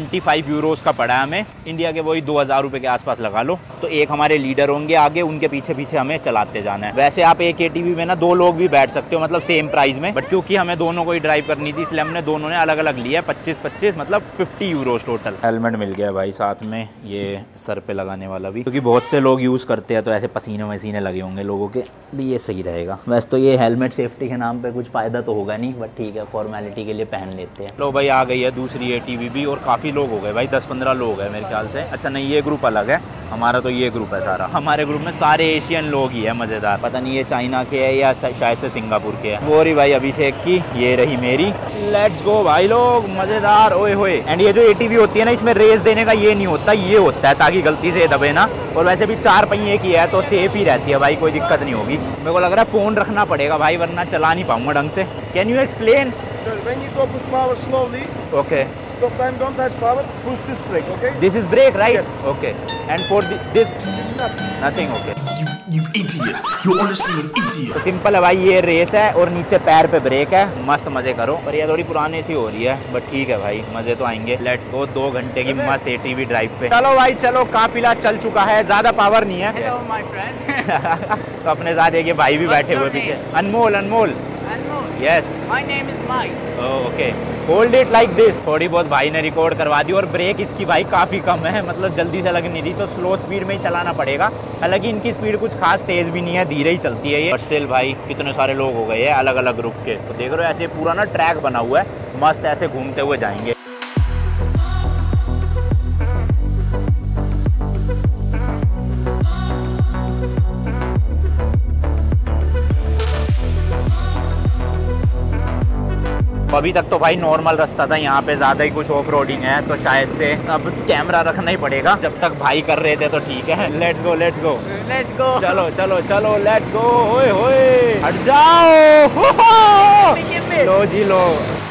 25 यूरोस का पड़ा है हमें, इंडिया के वही 2000 रुपए के आसपास लगा लो। तो एक हमारे लीडर होंगे आगे, उनके पीछे पीछे हमें चलाते जाना है। वैसे आप एक ATV में ना 2 लोग भी बैठ सकते हो, मतलब सेम प्राइस में, बट क्योंकि हमें दोनों को ही ड्राइव करनी थी इसलिए हमने दोनों ने अलग अलग लिया। 25-25 मतलब 50 यूरोस टोटल। हेलमेट मिल गया भाई साथ में, ये सर पे लगाने वाला भी, क्योंकि बहुत से लोग यूज़ करते हैं तो ऐसे पसीने वसीने लगे होंगे लोगों के, ये सही रहेगा। वैसे तो ये हेलमेट सेफ्टी के नाम पे कुछ फ़ायदा तो होगा नहीं, बट ठीक है फॉर्मेलिटी के लिए पहन लेते हैं। लो भाई आ गई है दूसरी ATV भी, और काफ़ी लोग हो गए भाई, 10-15 लोग हैं मेरे ख्याल से। अच्छा नहीं, ये ग्रुप अलग है, हमारा तो ये ग्रुप है सारा। हमारे ग्रुप में सारे एशियन लोग ही है, मज़ेदार। पता नहीं ये चाइना के है या शायद से सिंगापुर के है। वो रही भाई अभिषेक की, ये रही मेरी। लेट्स गो भाई लोग, मज़ेदार। ओए होए। एंड ये जो ATV होती है ना, इसमें रेस देने का ये नहीं होता, ये होता है ताकि गलती से दबे ना। और वैसे भी 4 पहिए की है तो सेफ ही रहती है भाई, कोई दिक्कत नहीं होगी। मेरे को लग रहा है फ़ोन रखना पड़ेगा भाई, वरना चला नहीं पाऊंगा ढंग से। Can you explain? So when you go push power slowly, Okay. stop time, don't touch power, push this brake, okay? This is brake, right? Yes. Okay. And for this This is not. nothing. Okay. You idiot. You're honestly an idiot. तो simple है भाई, ये race है और नीचे पैर पे break है, मस्त मजे करो। पर ये थोड़ी पुराने सी हो रही है, बट ठीक है भाई, मजे तो आएंगे। लेट्स गो, 2 घंटे की मस्त ATV ड्राइव पे। चलो भाई चलो, काफिला चल चुका है, ज्यादा पावर नहीं है। Hello, my friend. तो अपने साथ एक ये भाई भी बैठे हुए पीछे, Anmol. Anmol, yes, My name is Mike. Okay, hold it like this. थोड़ी बहुत भाई ने रिकॉर्ड करवा दी। और ब्रेक इसकी भाई काफ़ी कम है, मतलब जल्दी से लग नहीं रही, तो स्लो स्पीड में ही चलाना पड़ेगा। हालांकि इनकी स्पीड कुछ खास तेज़ भी नहीं है, धीरे ही चलती है ये। बट स्टिल भाई कितने सारे लोग हो गए हैं अलग अलग ग्रुप के। तो देख रहे हो ऐसे पूरा ना ट्रैक बना हुआ है, मस्त ऐसे घूमते हुए जाएंगे। अभी तक तो भाई नॉर्मल रास्ता था, यहाँ पे ज़्यादा ही कुछ ऑफ रोडिंग है, तो शायद से अब कैमरा रखना ही पड़ेगा। जब तक भाई कर रहे थे तो ठीक है। Let's go let's go Let's go. चलो चलो चलो, लेट्स गो। होए होए, हट जाओ। हो हो। लो जी लो।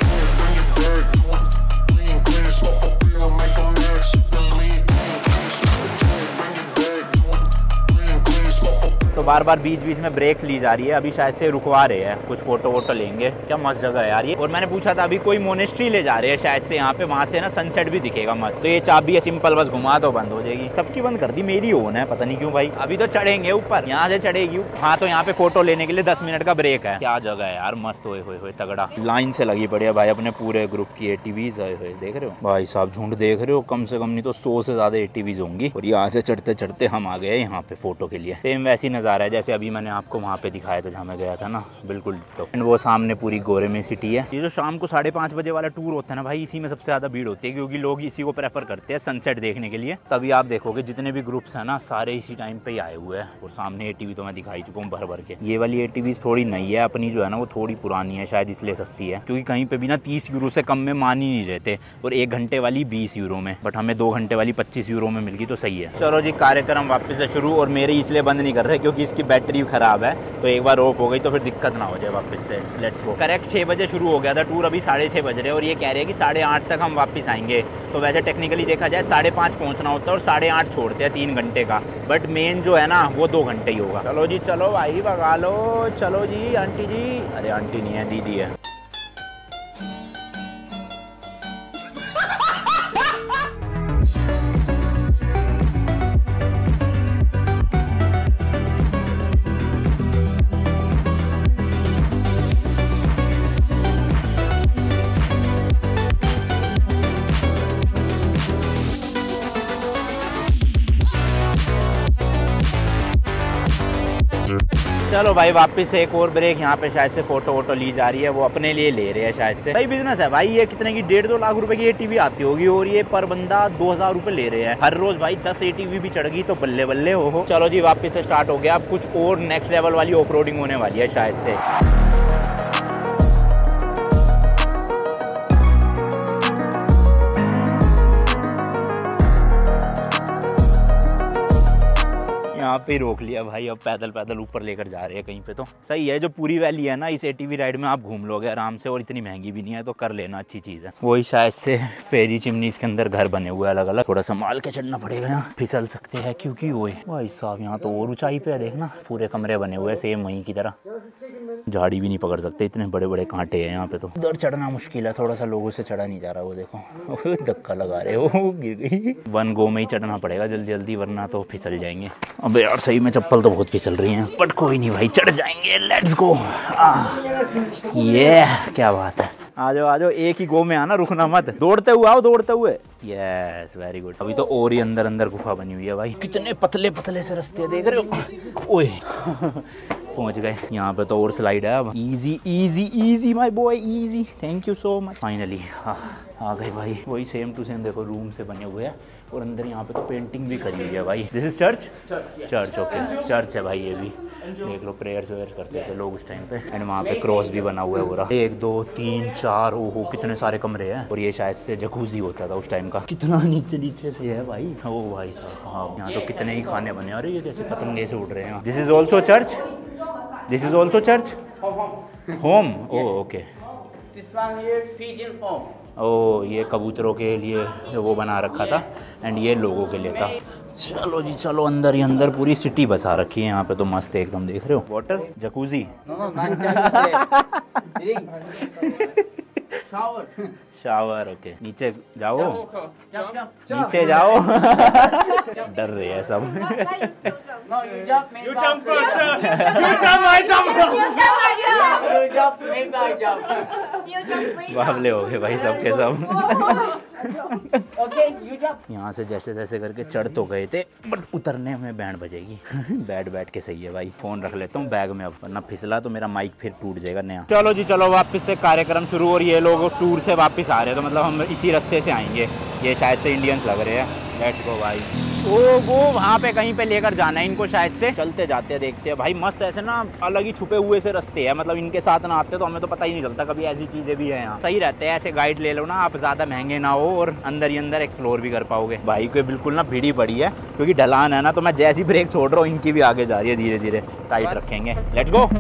तो बार बार बीच बीच में ब्रेक्स ली जा रही है, अभी शायद से रुकवा रहे हैं, कुछ फोटो वोटो लेंगे। क्या मस्त जगह है यार ये। और मैंने पूछा था अभी कोई मोनेस्ट्री ले जा रहे हैं शायद से यहाँ पे, वहाँ से ना सनसेट भी दिखेगा मस्त। तो ये चाबी है सिंपल, बस घुमा तो बंद हो जाएगी। सबकी बंद कर दी, मेरी ओन है, पता नहीं क्यों भाई। अभी तो चढ़ेंगे ऊपर, यहाँ से चढ़ेगी। हाँ तो यहाँ पे फोटो लेने के लिए 10 मिनट का ब्रेक है। क्या जगह है यार, मस्त। होए तगड़ा। लाइन से लगी पड़ी है भाई अपने पूरे ग्रुप की ATVs। देख रहे हो भाई साहब, झुंड देख रहे हो, कम से कम नहीं तो 100 से ज्यादा ATVs होंगी। और यहाँ से चढ़ते चढ़ते हम आ गए यहाँ पे फोटो के लिए। सेम वैसी नज़ारा है जैसे अभी मैंने आपको वहाँ पे दिखाया था जहाँ मैं गया था ना, बिल्कुल। तो वो सामने पूरी गोरे में सिटी है। ये जो शाम को 5:30 बजे वाला टूर होता है ना भाई, इसी में सबसे ज्यादा भीड़ होती है, क्योंकि लोग इसी को प्रेफर करते हैं सनसेट देखने के लिए। तभी आप देखोगे जितने भी ग्रुप्स हैं ना, सारे इसी टाइम पे ही आए हुए हैं। और सामने ATV तो मैं दिखाई चुका हूँ भर भर के। ये वाली ATVs थोड़ी नई है, अपनी जो है ना वो थोड़ी पुरानी है, शायद इसलिए सस्ती है, क्योंकि कहीं पे भी ना 30 यूरो से कम में मान ही नहीं रहते। और 1 घंटे वाली 20 यूरो में, बट हमें 2 घंटे वाली 25 यूरो में मिल गई, तो सही है। चलो जी, कार्यक्रम वापस से शुरू। और मेरे इसलिए बंद नहीं कर रहे क्योंकि इसकी बैटरी खराब है, तो एक बार ऑफ हो गई तो फिर दिक्कत ना हो जाए वापस से। Let's go. करेक्ट 6 बजे शुरू हो गया था टूर, अभी 6:30 बज रहे हैं। और ये कह रहे हैं कि 8:30 तक हम वापस आएंगे। तो वैसे टेक्निकली देखा जाए 5:30 पहुंचना होता है और 8:30 छोड़ते हैं 3 घंटे का। बट मेन जो है ना वो 2 घंटे ही होगा। चलो जी चलो भाई, भगा लो। चलो जी आंटी जी, अरे आंटी नहीं है, दीदी है। चलो भाई वापस एक और ब्रेक। यहाँ पे शायद से फोटो वोटो ली जा रही है, वो अपने लिए ले रहे हैं शायद से। भाई बिजनेस है भाई ये। कितने की 1.5-2 लाख रुपए की ATV आती होगी, और ये पर बंदा 2000 रुपए ले रहे हैं हर रोज। भाई 10 ATV भी चढ़ गई तो बल्ले बल्ले हो। चलो जी वापस से स्टार्ट हो गया। अब कुछ और नेक्स्ट लेवल वाली ऑफ रोडिंग होने वाली है शायद से। यहाँ पे रोक लिया भाई, अब पैदल पैदल ऊपर लेकर जा रहे हैं कहीं पे। तो सही है, जो पूरी वैली है ना, इस ATV राइड में आप घूम लोगे आराम से, और इतनी महंगी भी नहीं है, तो कर लेना, अच्छी चीज़ है। वही शायद से फेरी चिमनी के अंदर घर बने हुए अलग अलग, थोड़ा संभाल के चढ़ना पड़ेगा, यहाँ फिसल सकते हैं क्योंकि वो भाई साहब यहाँ तो और ऊंचाई पे है, देखना पूरे कमरे बने हुए सेम वहीं की तरह। झाड़ी भी नहीं पकड़ सकते, इतने बड़े बड़े कांटे हैं यहाँ पे। तो उधर चढ़ना मुश्किल है थोड़ा सा, लोगों से चढ़ा नहीं जा रहा। वो देखो धक्का लगा रहे हो, गिर गई। वन गो में ही चढ़ना पड़ेगा जल्दी जल्दी, वरना तो फिसल जाएंगे। अबे यार सही में चप्पल तो बहुत फिसल रही हैं, बट कोई नहीं भाई, चढ़ जाएंगे। Let's go. ये क्या बात है, आ जाओ आ जाओ, एक ही गो में आना, रुकना मत, दौड़ते हुए आओ, दौड़ते हुए। Yes very good. अभी तो और ही अंदर अंदर गुफा बनी हुई है भाई, कितने पतले पतले से रास्ते देख रहे हो। ओए पहुंच गए यहाँ पे तो, और स्लाइड है अब। Easy easy easy my boy, easy, thank you so much. Finally आ गए भाई। वही सेम टू सेम देखो, रूम से बने हुए हैं और अंदर यहाँ पे तो पेंटिंग भी करी हुई है भाई। This is church, church okay, church है भाई ये भी। देख लो प्रेयर्स वेयर्स करते थे लोग उस टाइम पे। एंड वहाँ पे क्रॉस भी बना हुआ है पूरा। 1 2 3 4, ओहो कितने सारे कमरे हैं। और ये शायद से जकूजी होता था उस टाइम का। कितना नीचे नीचे से है भाई। ओ भाई साहब, हाँ यहाँ तो कितने ही खाने बने। अरे ये कैसे पतंगे से उड़ रहे हैं। This is also church, this is also church, home. Oh okay, oh ये कबूतरों के लिए वो बना रखा था एंड ये लोगों के लिए था। चलो जी चलो, अंदर ही अंदर पूरी सिटी बसा रखी है यहाँ पे तो, मस्त एकदम। देख रहे हो वाटर जकूजी, शावर ओके। नीचे जाओ, नीचे जाओ। डर रहे हैं सब। बावले हो गए भाई सबके सब। यहाँ से जैसे जैसे करके चढ़ तो गए थे, बट उतरने में बैंड बजेगी। बैठ बैठ के सही है भाई। फोन रख लेता हूँ बैग में अब, वरना फिसला तो मेरा माइक फिर टूट जाएगा नया। चलो जी चलो, वापस से कार्यक्रम शुरू। और ये लोग टूर से वापस आ रहे हैं, तो मतलब हम इसी रास्ते से आएंगे। ये शायद से इंडियंस लग रहे हैं। लेट्स गो भाई। वो वहाँ पे कहीं पे लेकर जाना है इनको शायद से। चलते जाते हैं, देखते हैं भाई। मस्त ऐसे ना अलग ही छुपे हुए से रास्ते हैं, मतलब इनके साथ ना आते तो हमें तो पता ही नहीं चलता कभी। ऐसी चीजें भी है यहाँ, सही रहते हैं। ऐसे गाइड ले लो ना आप, ज्यादा महंगे ना हो और अंदर ही अंदर एक्सप्लोर भी कर पाओगे। भाई को बिल्कुल ना भीड़ी पड़ी है क्योंकि ढलान है ना, तो मैं जैसी ब्रेक छोड़ रहा हूँ इनकी भी आगे जा रही है धीरे धीरे। टाइट रखेंगे। Let's go.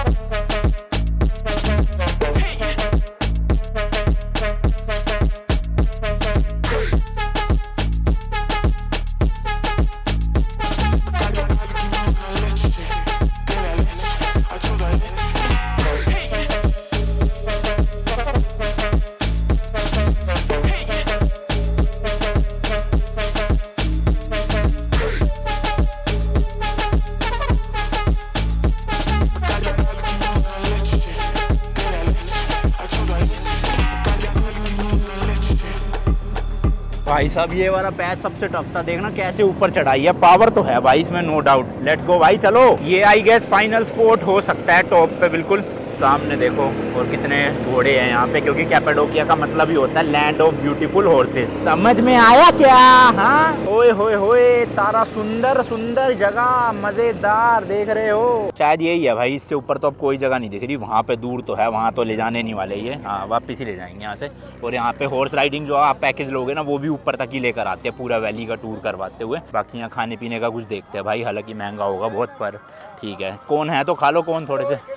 भाई साहब ये वाला पैच सबसे टफ था, देखना कैसे ऊपर चढ़ाई है। पावर तो है भाई इसमें नो डाउट। लेट्स गो भाई चलो। ये आई गेस फाइनल स्पॉट हो सकता है टॉप पे बिल्कुल। सामने देखो और कितने घोड़े हैं यहाँ पे, क्योंकि कैपेडोकिया का मतलब ही होता है लैंड ऑफ ब्यूटीफुल हॉर्सेस। समझ में आया क्या? हाँ ओए होए होए, तारा सुंदर सुंदर जगह, मजेदार। देख रहे हो शायद यही है भाई, इससे ऊपर तो अब कोई जगह नहीं दिख रही। वहाँ पे दूर तो है, वहाँ तो ले जाने नहीं वाले ये। हाँ वापिस ही ले जाएंगे यहाँ से। और यहाँ पे हॉर्स राइडिंग जो आप पैकेज लोगे ना, वो भी ऊपर तक ही लेकर आते हैं, पूरा वैली का टूर करवाते हुए। बाकी यहाँ खाने पीने का कुछ देखते हैं भाई, हालांकि महंगा होगा बहुत, पर ठीक है। कौन है तो खा लो, कौन थोड़े से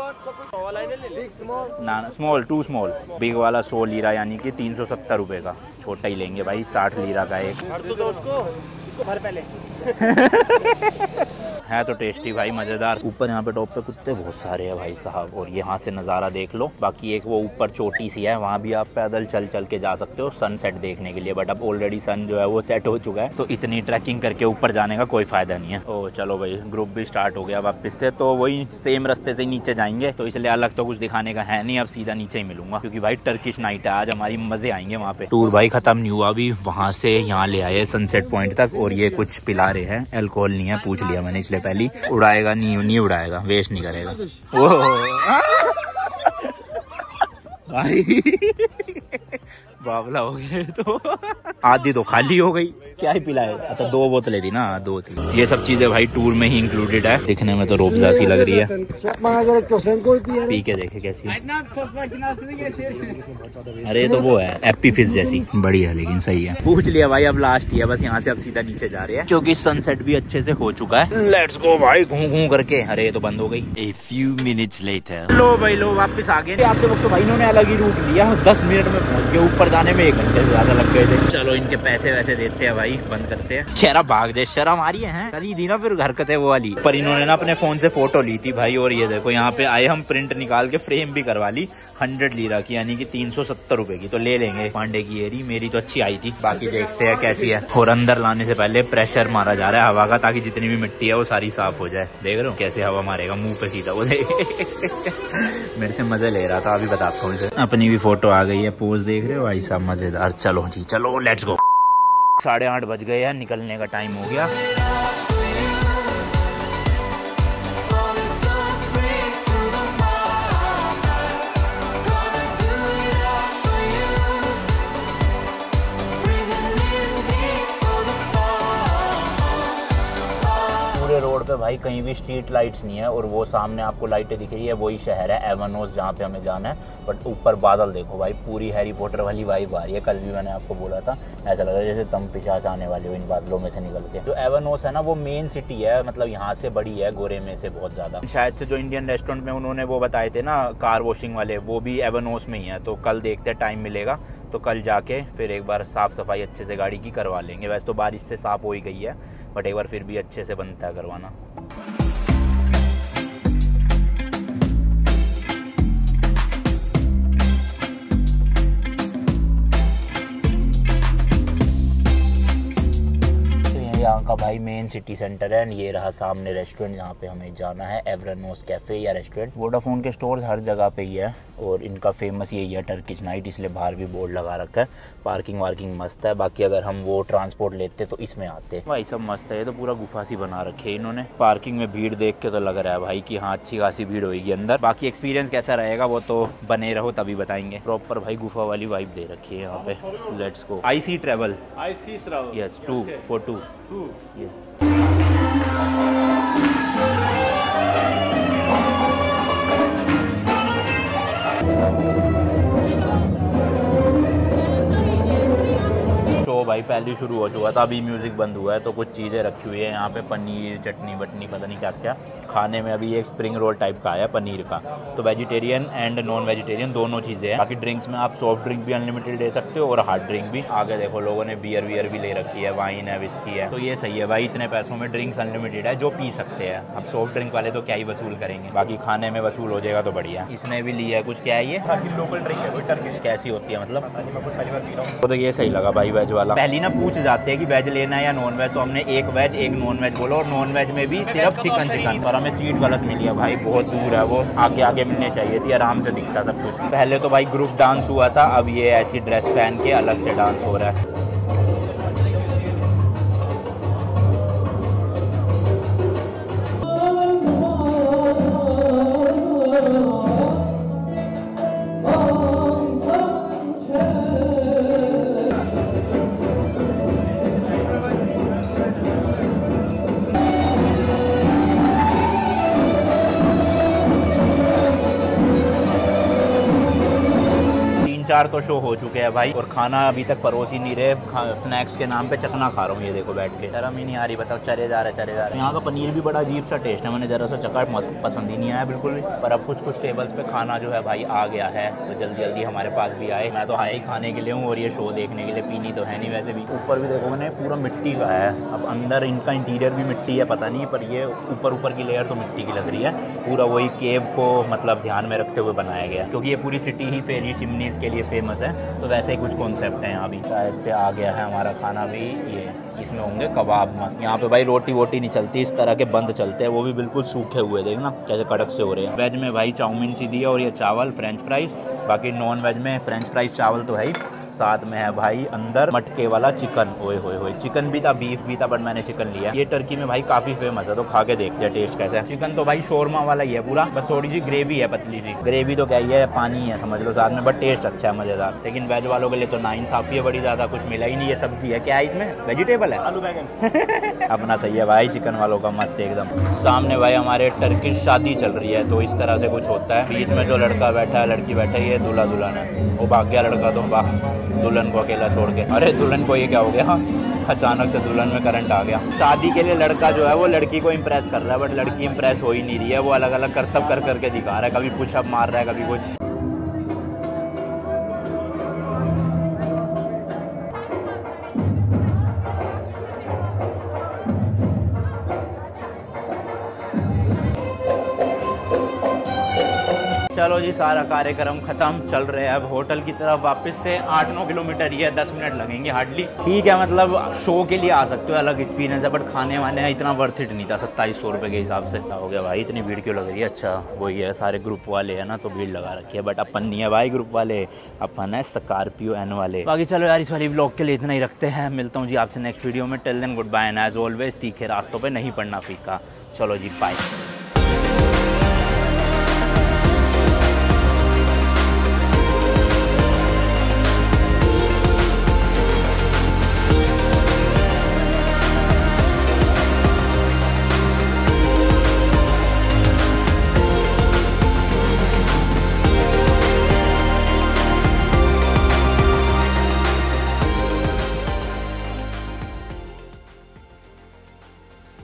ना स्मॉल, 2 स्मॉल। बिग वाला 100 लीरा यानी कि 370 रुपये का। छोटा ही लेंगे भाई, 60 लीरा का एक। इसको भर पहले। है तो टेस्टी भाई, मज़ेदार। ऊपर यहाँ पे टॉप पे कुत्ते बहुत सारे हैं भाई साहब। और यहाँ से नज़ारा देख लो। बाकी एक वो ऊपर चोटी सी है, वहाँ भी आप पैदल चल चल के जा सकते हो सनसेट देखने के लिए। बट अब ऑलरेडी सन जो है वो सेट हो चुका है, तो इतनी ट्रैकिंग करके ऊपर जाने का कोई फ़ायदा नहीं है। ओ चलो भाई, ग्रुप भी स्टार्ट हो गया वापस से। तो वही सेम रास्ते से नीचे जाएंगे, तो इसलिए अलग तो कुछ दिखाने का है नहीं। अब सीधा नीचे ही मिलूंगा, क्योंकि भाई टर्किश नाइट है आज हमारी, मज़े आएंगे वहाँ पे। टूर भाई खत्म नहीं हुआ अभी, वहाँ से यहाँ ले आए सनसेट पॉइंट तक। और ये कुछ पिला रहे हैं, अल्कोहल नहीं है, पूछ लिया मैंने इसलिए पहले। उड़ाएगा नहीं उड़ाएगा, वेस्ट नहीं करेगा। भाई बावला हो गए। तो आधी तो खाली हो गई, क्या ही पिलाए। अच्छा 2 बोतलें थी ना, 2 थी। ये सब चीजें भाई टूर में ही इंक्लूडेड है। दिखने में तो रोबजा सी लग रही है, पी के देखे कैसी। अरे तो वो है एप्पी फिश जैसी, बड़ी है लेकिन सही है। पूछ लिया भाई, अब लास्ट ही है बस। यहाँ से अब सीधा नीचे जा रहे हैं, क्योंकि सनसेट भी अच्छे से हो चुका है। लेट्स गो भाई, घूम घूम करके। अरे ये तो बंद हो गई। A few minutes later। लो भाई लो, वापस आ गए। आते वक्त तो भाई इन्होंने अलग ही रूट लिया, 10 मिनट में पहुंच गए। ऊपर बताने में 1 घंटे से ज्यादा लग गए थे। चलो इनके पैसे वैसे देते हैं भाई, बंद करते हैं। चेहरा भाग जाए, शर्म आ रही है करी दी ना फिर हरकत है वो वाली। पर इन्होंने ना अपने फोन से फोटो ली थी भाई, और ये देखो यहाँ पे आए हम प्रिंट निकाल के फ्रेम भी करवा ली 100 लीरा की, यानी कि 370 रुपए की। तो ले लेंगे पांडे की एरी, मेरी तो अच्छी आई थी, बाकी देखते हैं कैसी है। और अंदर लाने से पहले प्रेशर मारा जा रहा है हवा का, ताकि जितनी भी मिट्टी है वो सारी साफ हो जाए। देख रहे हो कैसे हवा मारेगा मुंह पे सीधा वो मेरे से मजे ले रहा था, अभी बताता हूँ इसे। अपनी भी फोटो आ गई है, पोज देख रहे हो भाई साहब, मजेदार। चलो जी चलो लेट्स गो। 8:30 बज गए हैं, निकलने का टाइम हो गया। रोड पे भाई कहीं भी स्ट्रीट लाइट्स नहीं है, और वो सामने आपको लाइटें दिख रही है वही शहर है एवनोस जहाँ पे हमें जाना है। बट ऊपर बादल देखो भाई, पूरी हैरी पॉटर वाली वाइब आ रही है। कल भी मैंने आपको बोला था, ऐसा लग रहा है जैसे तम पिशाच आने वाले हो इन बादलों में से निकल के। जो एवनोस है ना वो मेन सिटी है, मतलब यहाँ से बड़ी है गोरे में से बहुत ज्यादा। शायद से जो इंडियन रेस्टोरेंट में उन्होंने वो बताए थे ना कार वॉशिंग वाले, वो भी एवनोस में ही है। तो कल देखते हैं, टाइम मिलेगा तो कल जाके फिर एक बार साफ सफाई अच्छे से गाड़ी की करवा लेंगे। वैसे तो बारिश से साफ हो ही गई है, बट एक बार फिर भी अच्छे से बनता है करवाना। यहाँ का भाई मेन सिटी सेंटर है। ये रहा सामने रेस्टोरेंट जहाँ पे हमें जाना है, एवरनोस कैफे या रेस्टोरेंट। वोडाफोन के स्टोर्स हर जगह पे ही है, और इनका फेमस यही है टर्किश नाइट, इसलिए बाहर भी बोर्ड लगा रखा है। पार्किंग वार्किंग मस्त है। बाकी अगर हम वो ट्रांसपोर्ट लेते तो इसमें आते भाई, सब मस्त है। ये तो पूरा गुफा सी बना रखे है इन्होंने। पार्किंग में भीड़ देख के तो लग रहा है भाई कि हाँ अच्छी खासी भीड़ होगी अंदर। बाकी एक्सपीरियंस कैसा रहेगा वो तो बने रहो तभी बताएंगे। प्रॉपर भाई गुफा वाली वाइब दे रखी है यहाँ पे। Let's go. IC travel yes 2 for 2 yes। भाई पहले शुरू हो चुका था, अभी म्यूजिक बंद हुआ है। तो कुछ चीज़ें रखी हुई है यहाँ पे, पनीर चटनी वटनी पता नहीं क्या क्या। खाने में अभी एक स्प्रिंग रोल टाइप का आया पनीर का। तो वेजिटेरियन एंड नॉन वेजिटेरियन दोनों चीज़ें हैं। बाकी ड्रिंक्स में आप सॉफ्ट ड्रिंक भी अनलिमिटेड ले सकते हो और हार्ड ड्रिंक भी। आगे देखो लोगों ने बियर वियर भी ले रखी है, वाइन है, विस्की है। तो ये सही है भाई, इतने पैसों में ड्रिंक्स अनलिमिटेड है जो पी सकते हैं। अब सॉफ्ट ड्रिंक वाले तो क्या ही वसूल करेंगे, बाकी खाने में वसूल हो जाएगा तो बढ़िया। इसने भी लिया है कुछ, क्या है ये लोकल ड्रिंक है कोई टर्किश। कैसी होती है मतलब? तो ये सही लगा भाई वेज वाला। पहली ना पूछ जाते हैं कि वेज लेना है या नॉन वेज, तो हमने एक वेज एक नॉन वेज बोला, और नॉन वेज में भी सिर्फ चिकन। पर हमें सीट गलत मिली है भाई, बहुत दूर है वो, आगे आगे मिलने चाहिए थी, आराम से दिखता सब कुछ। पहले तो भाई ग्रुप डांस हुआ था, अब ये ऐसी ड्रेस पहन के अलग से डांस हो रहा है। चार तो शो हो चुके हैं भाई, और खाना अभी तक परोस ही नहीं रहे। स्नैक्स के नाम पे चखना खा रहा हूँ, ये देखो बैठ के। शर्म ही नहीं आ रही, बताओ चले जा रहे यहाँ का पनीर भी बड़ा अजीब सा टेस्ट है, मैंने जरा सा चखा, पसंद ही नहीं आया बिल्कुल भी। पर अब कुछ टेबल्स पे खाना जो है भाई आ गया है, तो जल्दी जल्दी हमारे पास भी आए। मैं तो आया ही खाने के लिए हूँ और ये शो देखने के लिए, पीनी तो है नहीं वैसे भी। ऊपर भी देखो मैंने पूरा मिट्टी का है, अब अंदर इनका इंटीरियर भी मिट्टी है पता नहीं, पर ये ऊपर की लेयर तो मिट्टी की लग रही है। पूरा वही केव को मतलब ध्यान में रखते हुए बनाया गया, क्योंकि ये पूरी सिटी ही फेरी सिमनीज के लिए फेमस है, तो वैसे ही कुछ कॉन्सेप्ट है यहाँ भी। शायद से आ गया है हमारा खाना भी, ये इसमें होंगे कबाब मस्त। यहाँ पे भाई रोटी वोटी नहीं चलती, इस तरह के बंद चलते हैं, वो भी बिल्कुल सूखे हुए, देखना कैसे कड़क से हो रहे हैं। वेज में भाई चाउमीन सी दी है और ये चावल फ्रेंच फ्राइज। बाकी नॉन वेज में फ्रेंच फ्राइज चावल तो है ही, साथ में है भाई अंदर मटके वाला चिकन। ओए होए चिकन भी था, बीफ भी था, बट मैंने चिकन लिया। ये टर्की में भाई काफी फेमस है, तो खा के देखते हैं टेस्ट कैसा है। चिकन तो भाई शोरमा वाला ही है पूरा, बस थोड़ी सी ग्रेवी है, पतली सी ग्रेवी तो क्या ही है, पानी है समझ लो साथ में, बट टेस्ट अच्छा है, मजेदार। लेकिन वेज वालों के लिए तो नाइंसाफी है बड़ी ज्यादा, कुछ मिला ही नहीं। ये सब्जी है, क्या है इसमें? वेजिटेबल है, आलू बैगन अपना सही है भाई, चिकन वालों का मस्त एकदम। सामने भाई हमारे टर्किश शादी चल रही है, तो इस तरह से कुछ होता है। बीच में जो लड़का बैठा है लड़की बैठा है, ये दूल्हा दुल्हन है। वो भाग गया लड़का तो दुल्हन को अकेला छोड़ के। अरे दुल्हन को ये क्या हो गया? हाँ अचानक से दुल्हन में करंट आ गया। शादी के लिए लड़का जो है वो लड़की को इम्प्रेस कर रहा है, बट लड़की इम्प्रेस हो ही नहीं रही है। वो अलग अलग करतब कर करके दिखा रहा है, कभी पुशअप मार रहा है, कभी कुछ। चलो जी, सारा कार्यक्रम खत्म, चल रहे हैं अब होटल की तरफ वापस से। 8-9 किलोमीटर ही है, 10 मिनट लगेंगे हार्डली। ठीक है, मतलब शो के लिए आ सकते हो, अलग एक्सपीरियंस है, बट खाने वाने इतना वर्थ इट नहीं था 2700 रुपये के हिसाब से। हो गया भाई, इतनी भीड़ क्यों लग रही है? अच्छा वही है, सारे ग्रुप वाले हैं ना, तो भीड़ लगा रखी है, बट अपन नहीं है भाई ग्रुप वाले, अपन है स्कॉर्पियो एन वाले। बाकी चलो यार, इस वाली व्लॉग के लिए इतना ही रखते हैं। मिलता हूँ जी आपसे नेक्स्ट वीडियो में। Till then good bye and as always, तीखे रास्तों पर नहीं पड़ना फीका। चलो जी, बाय।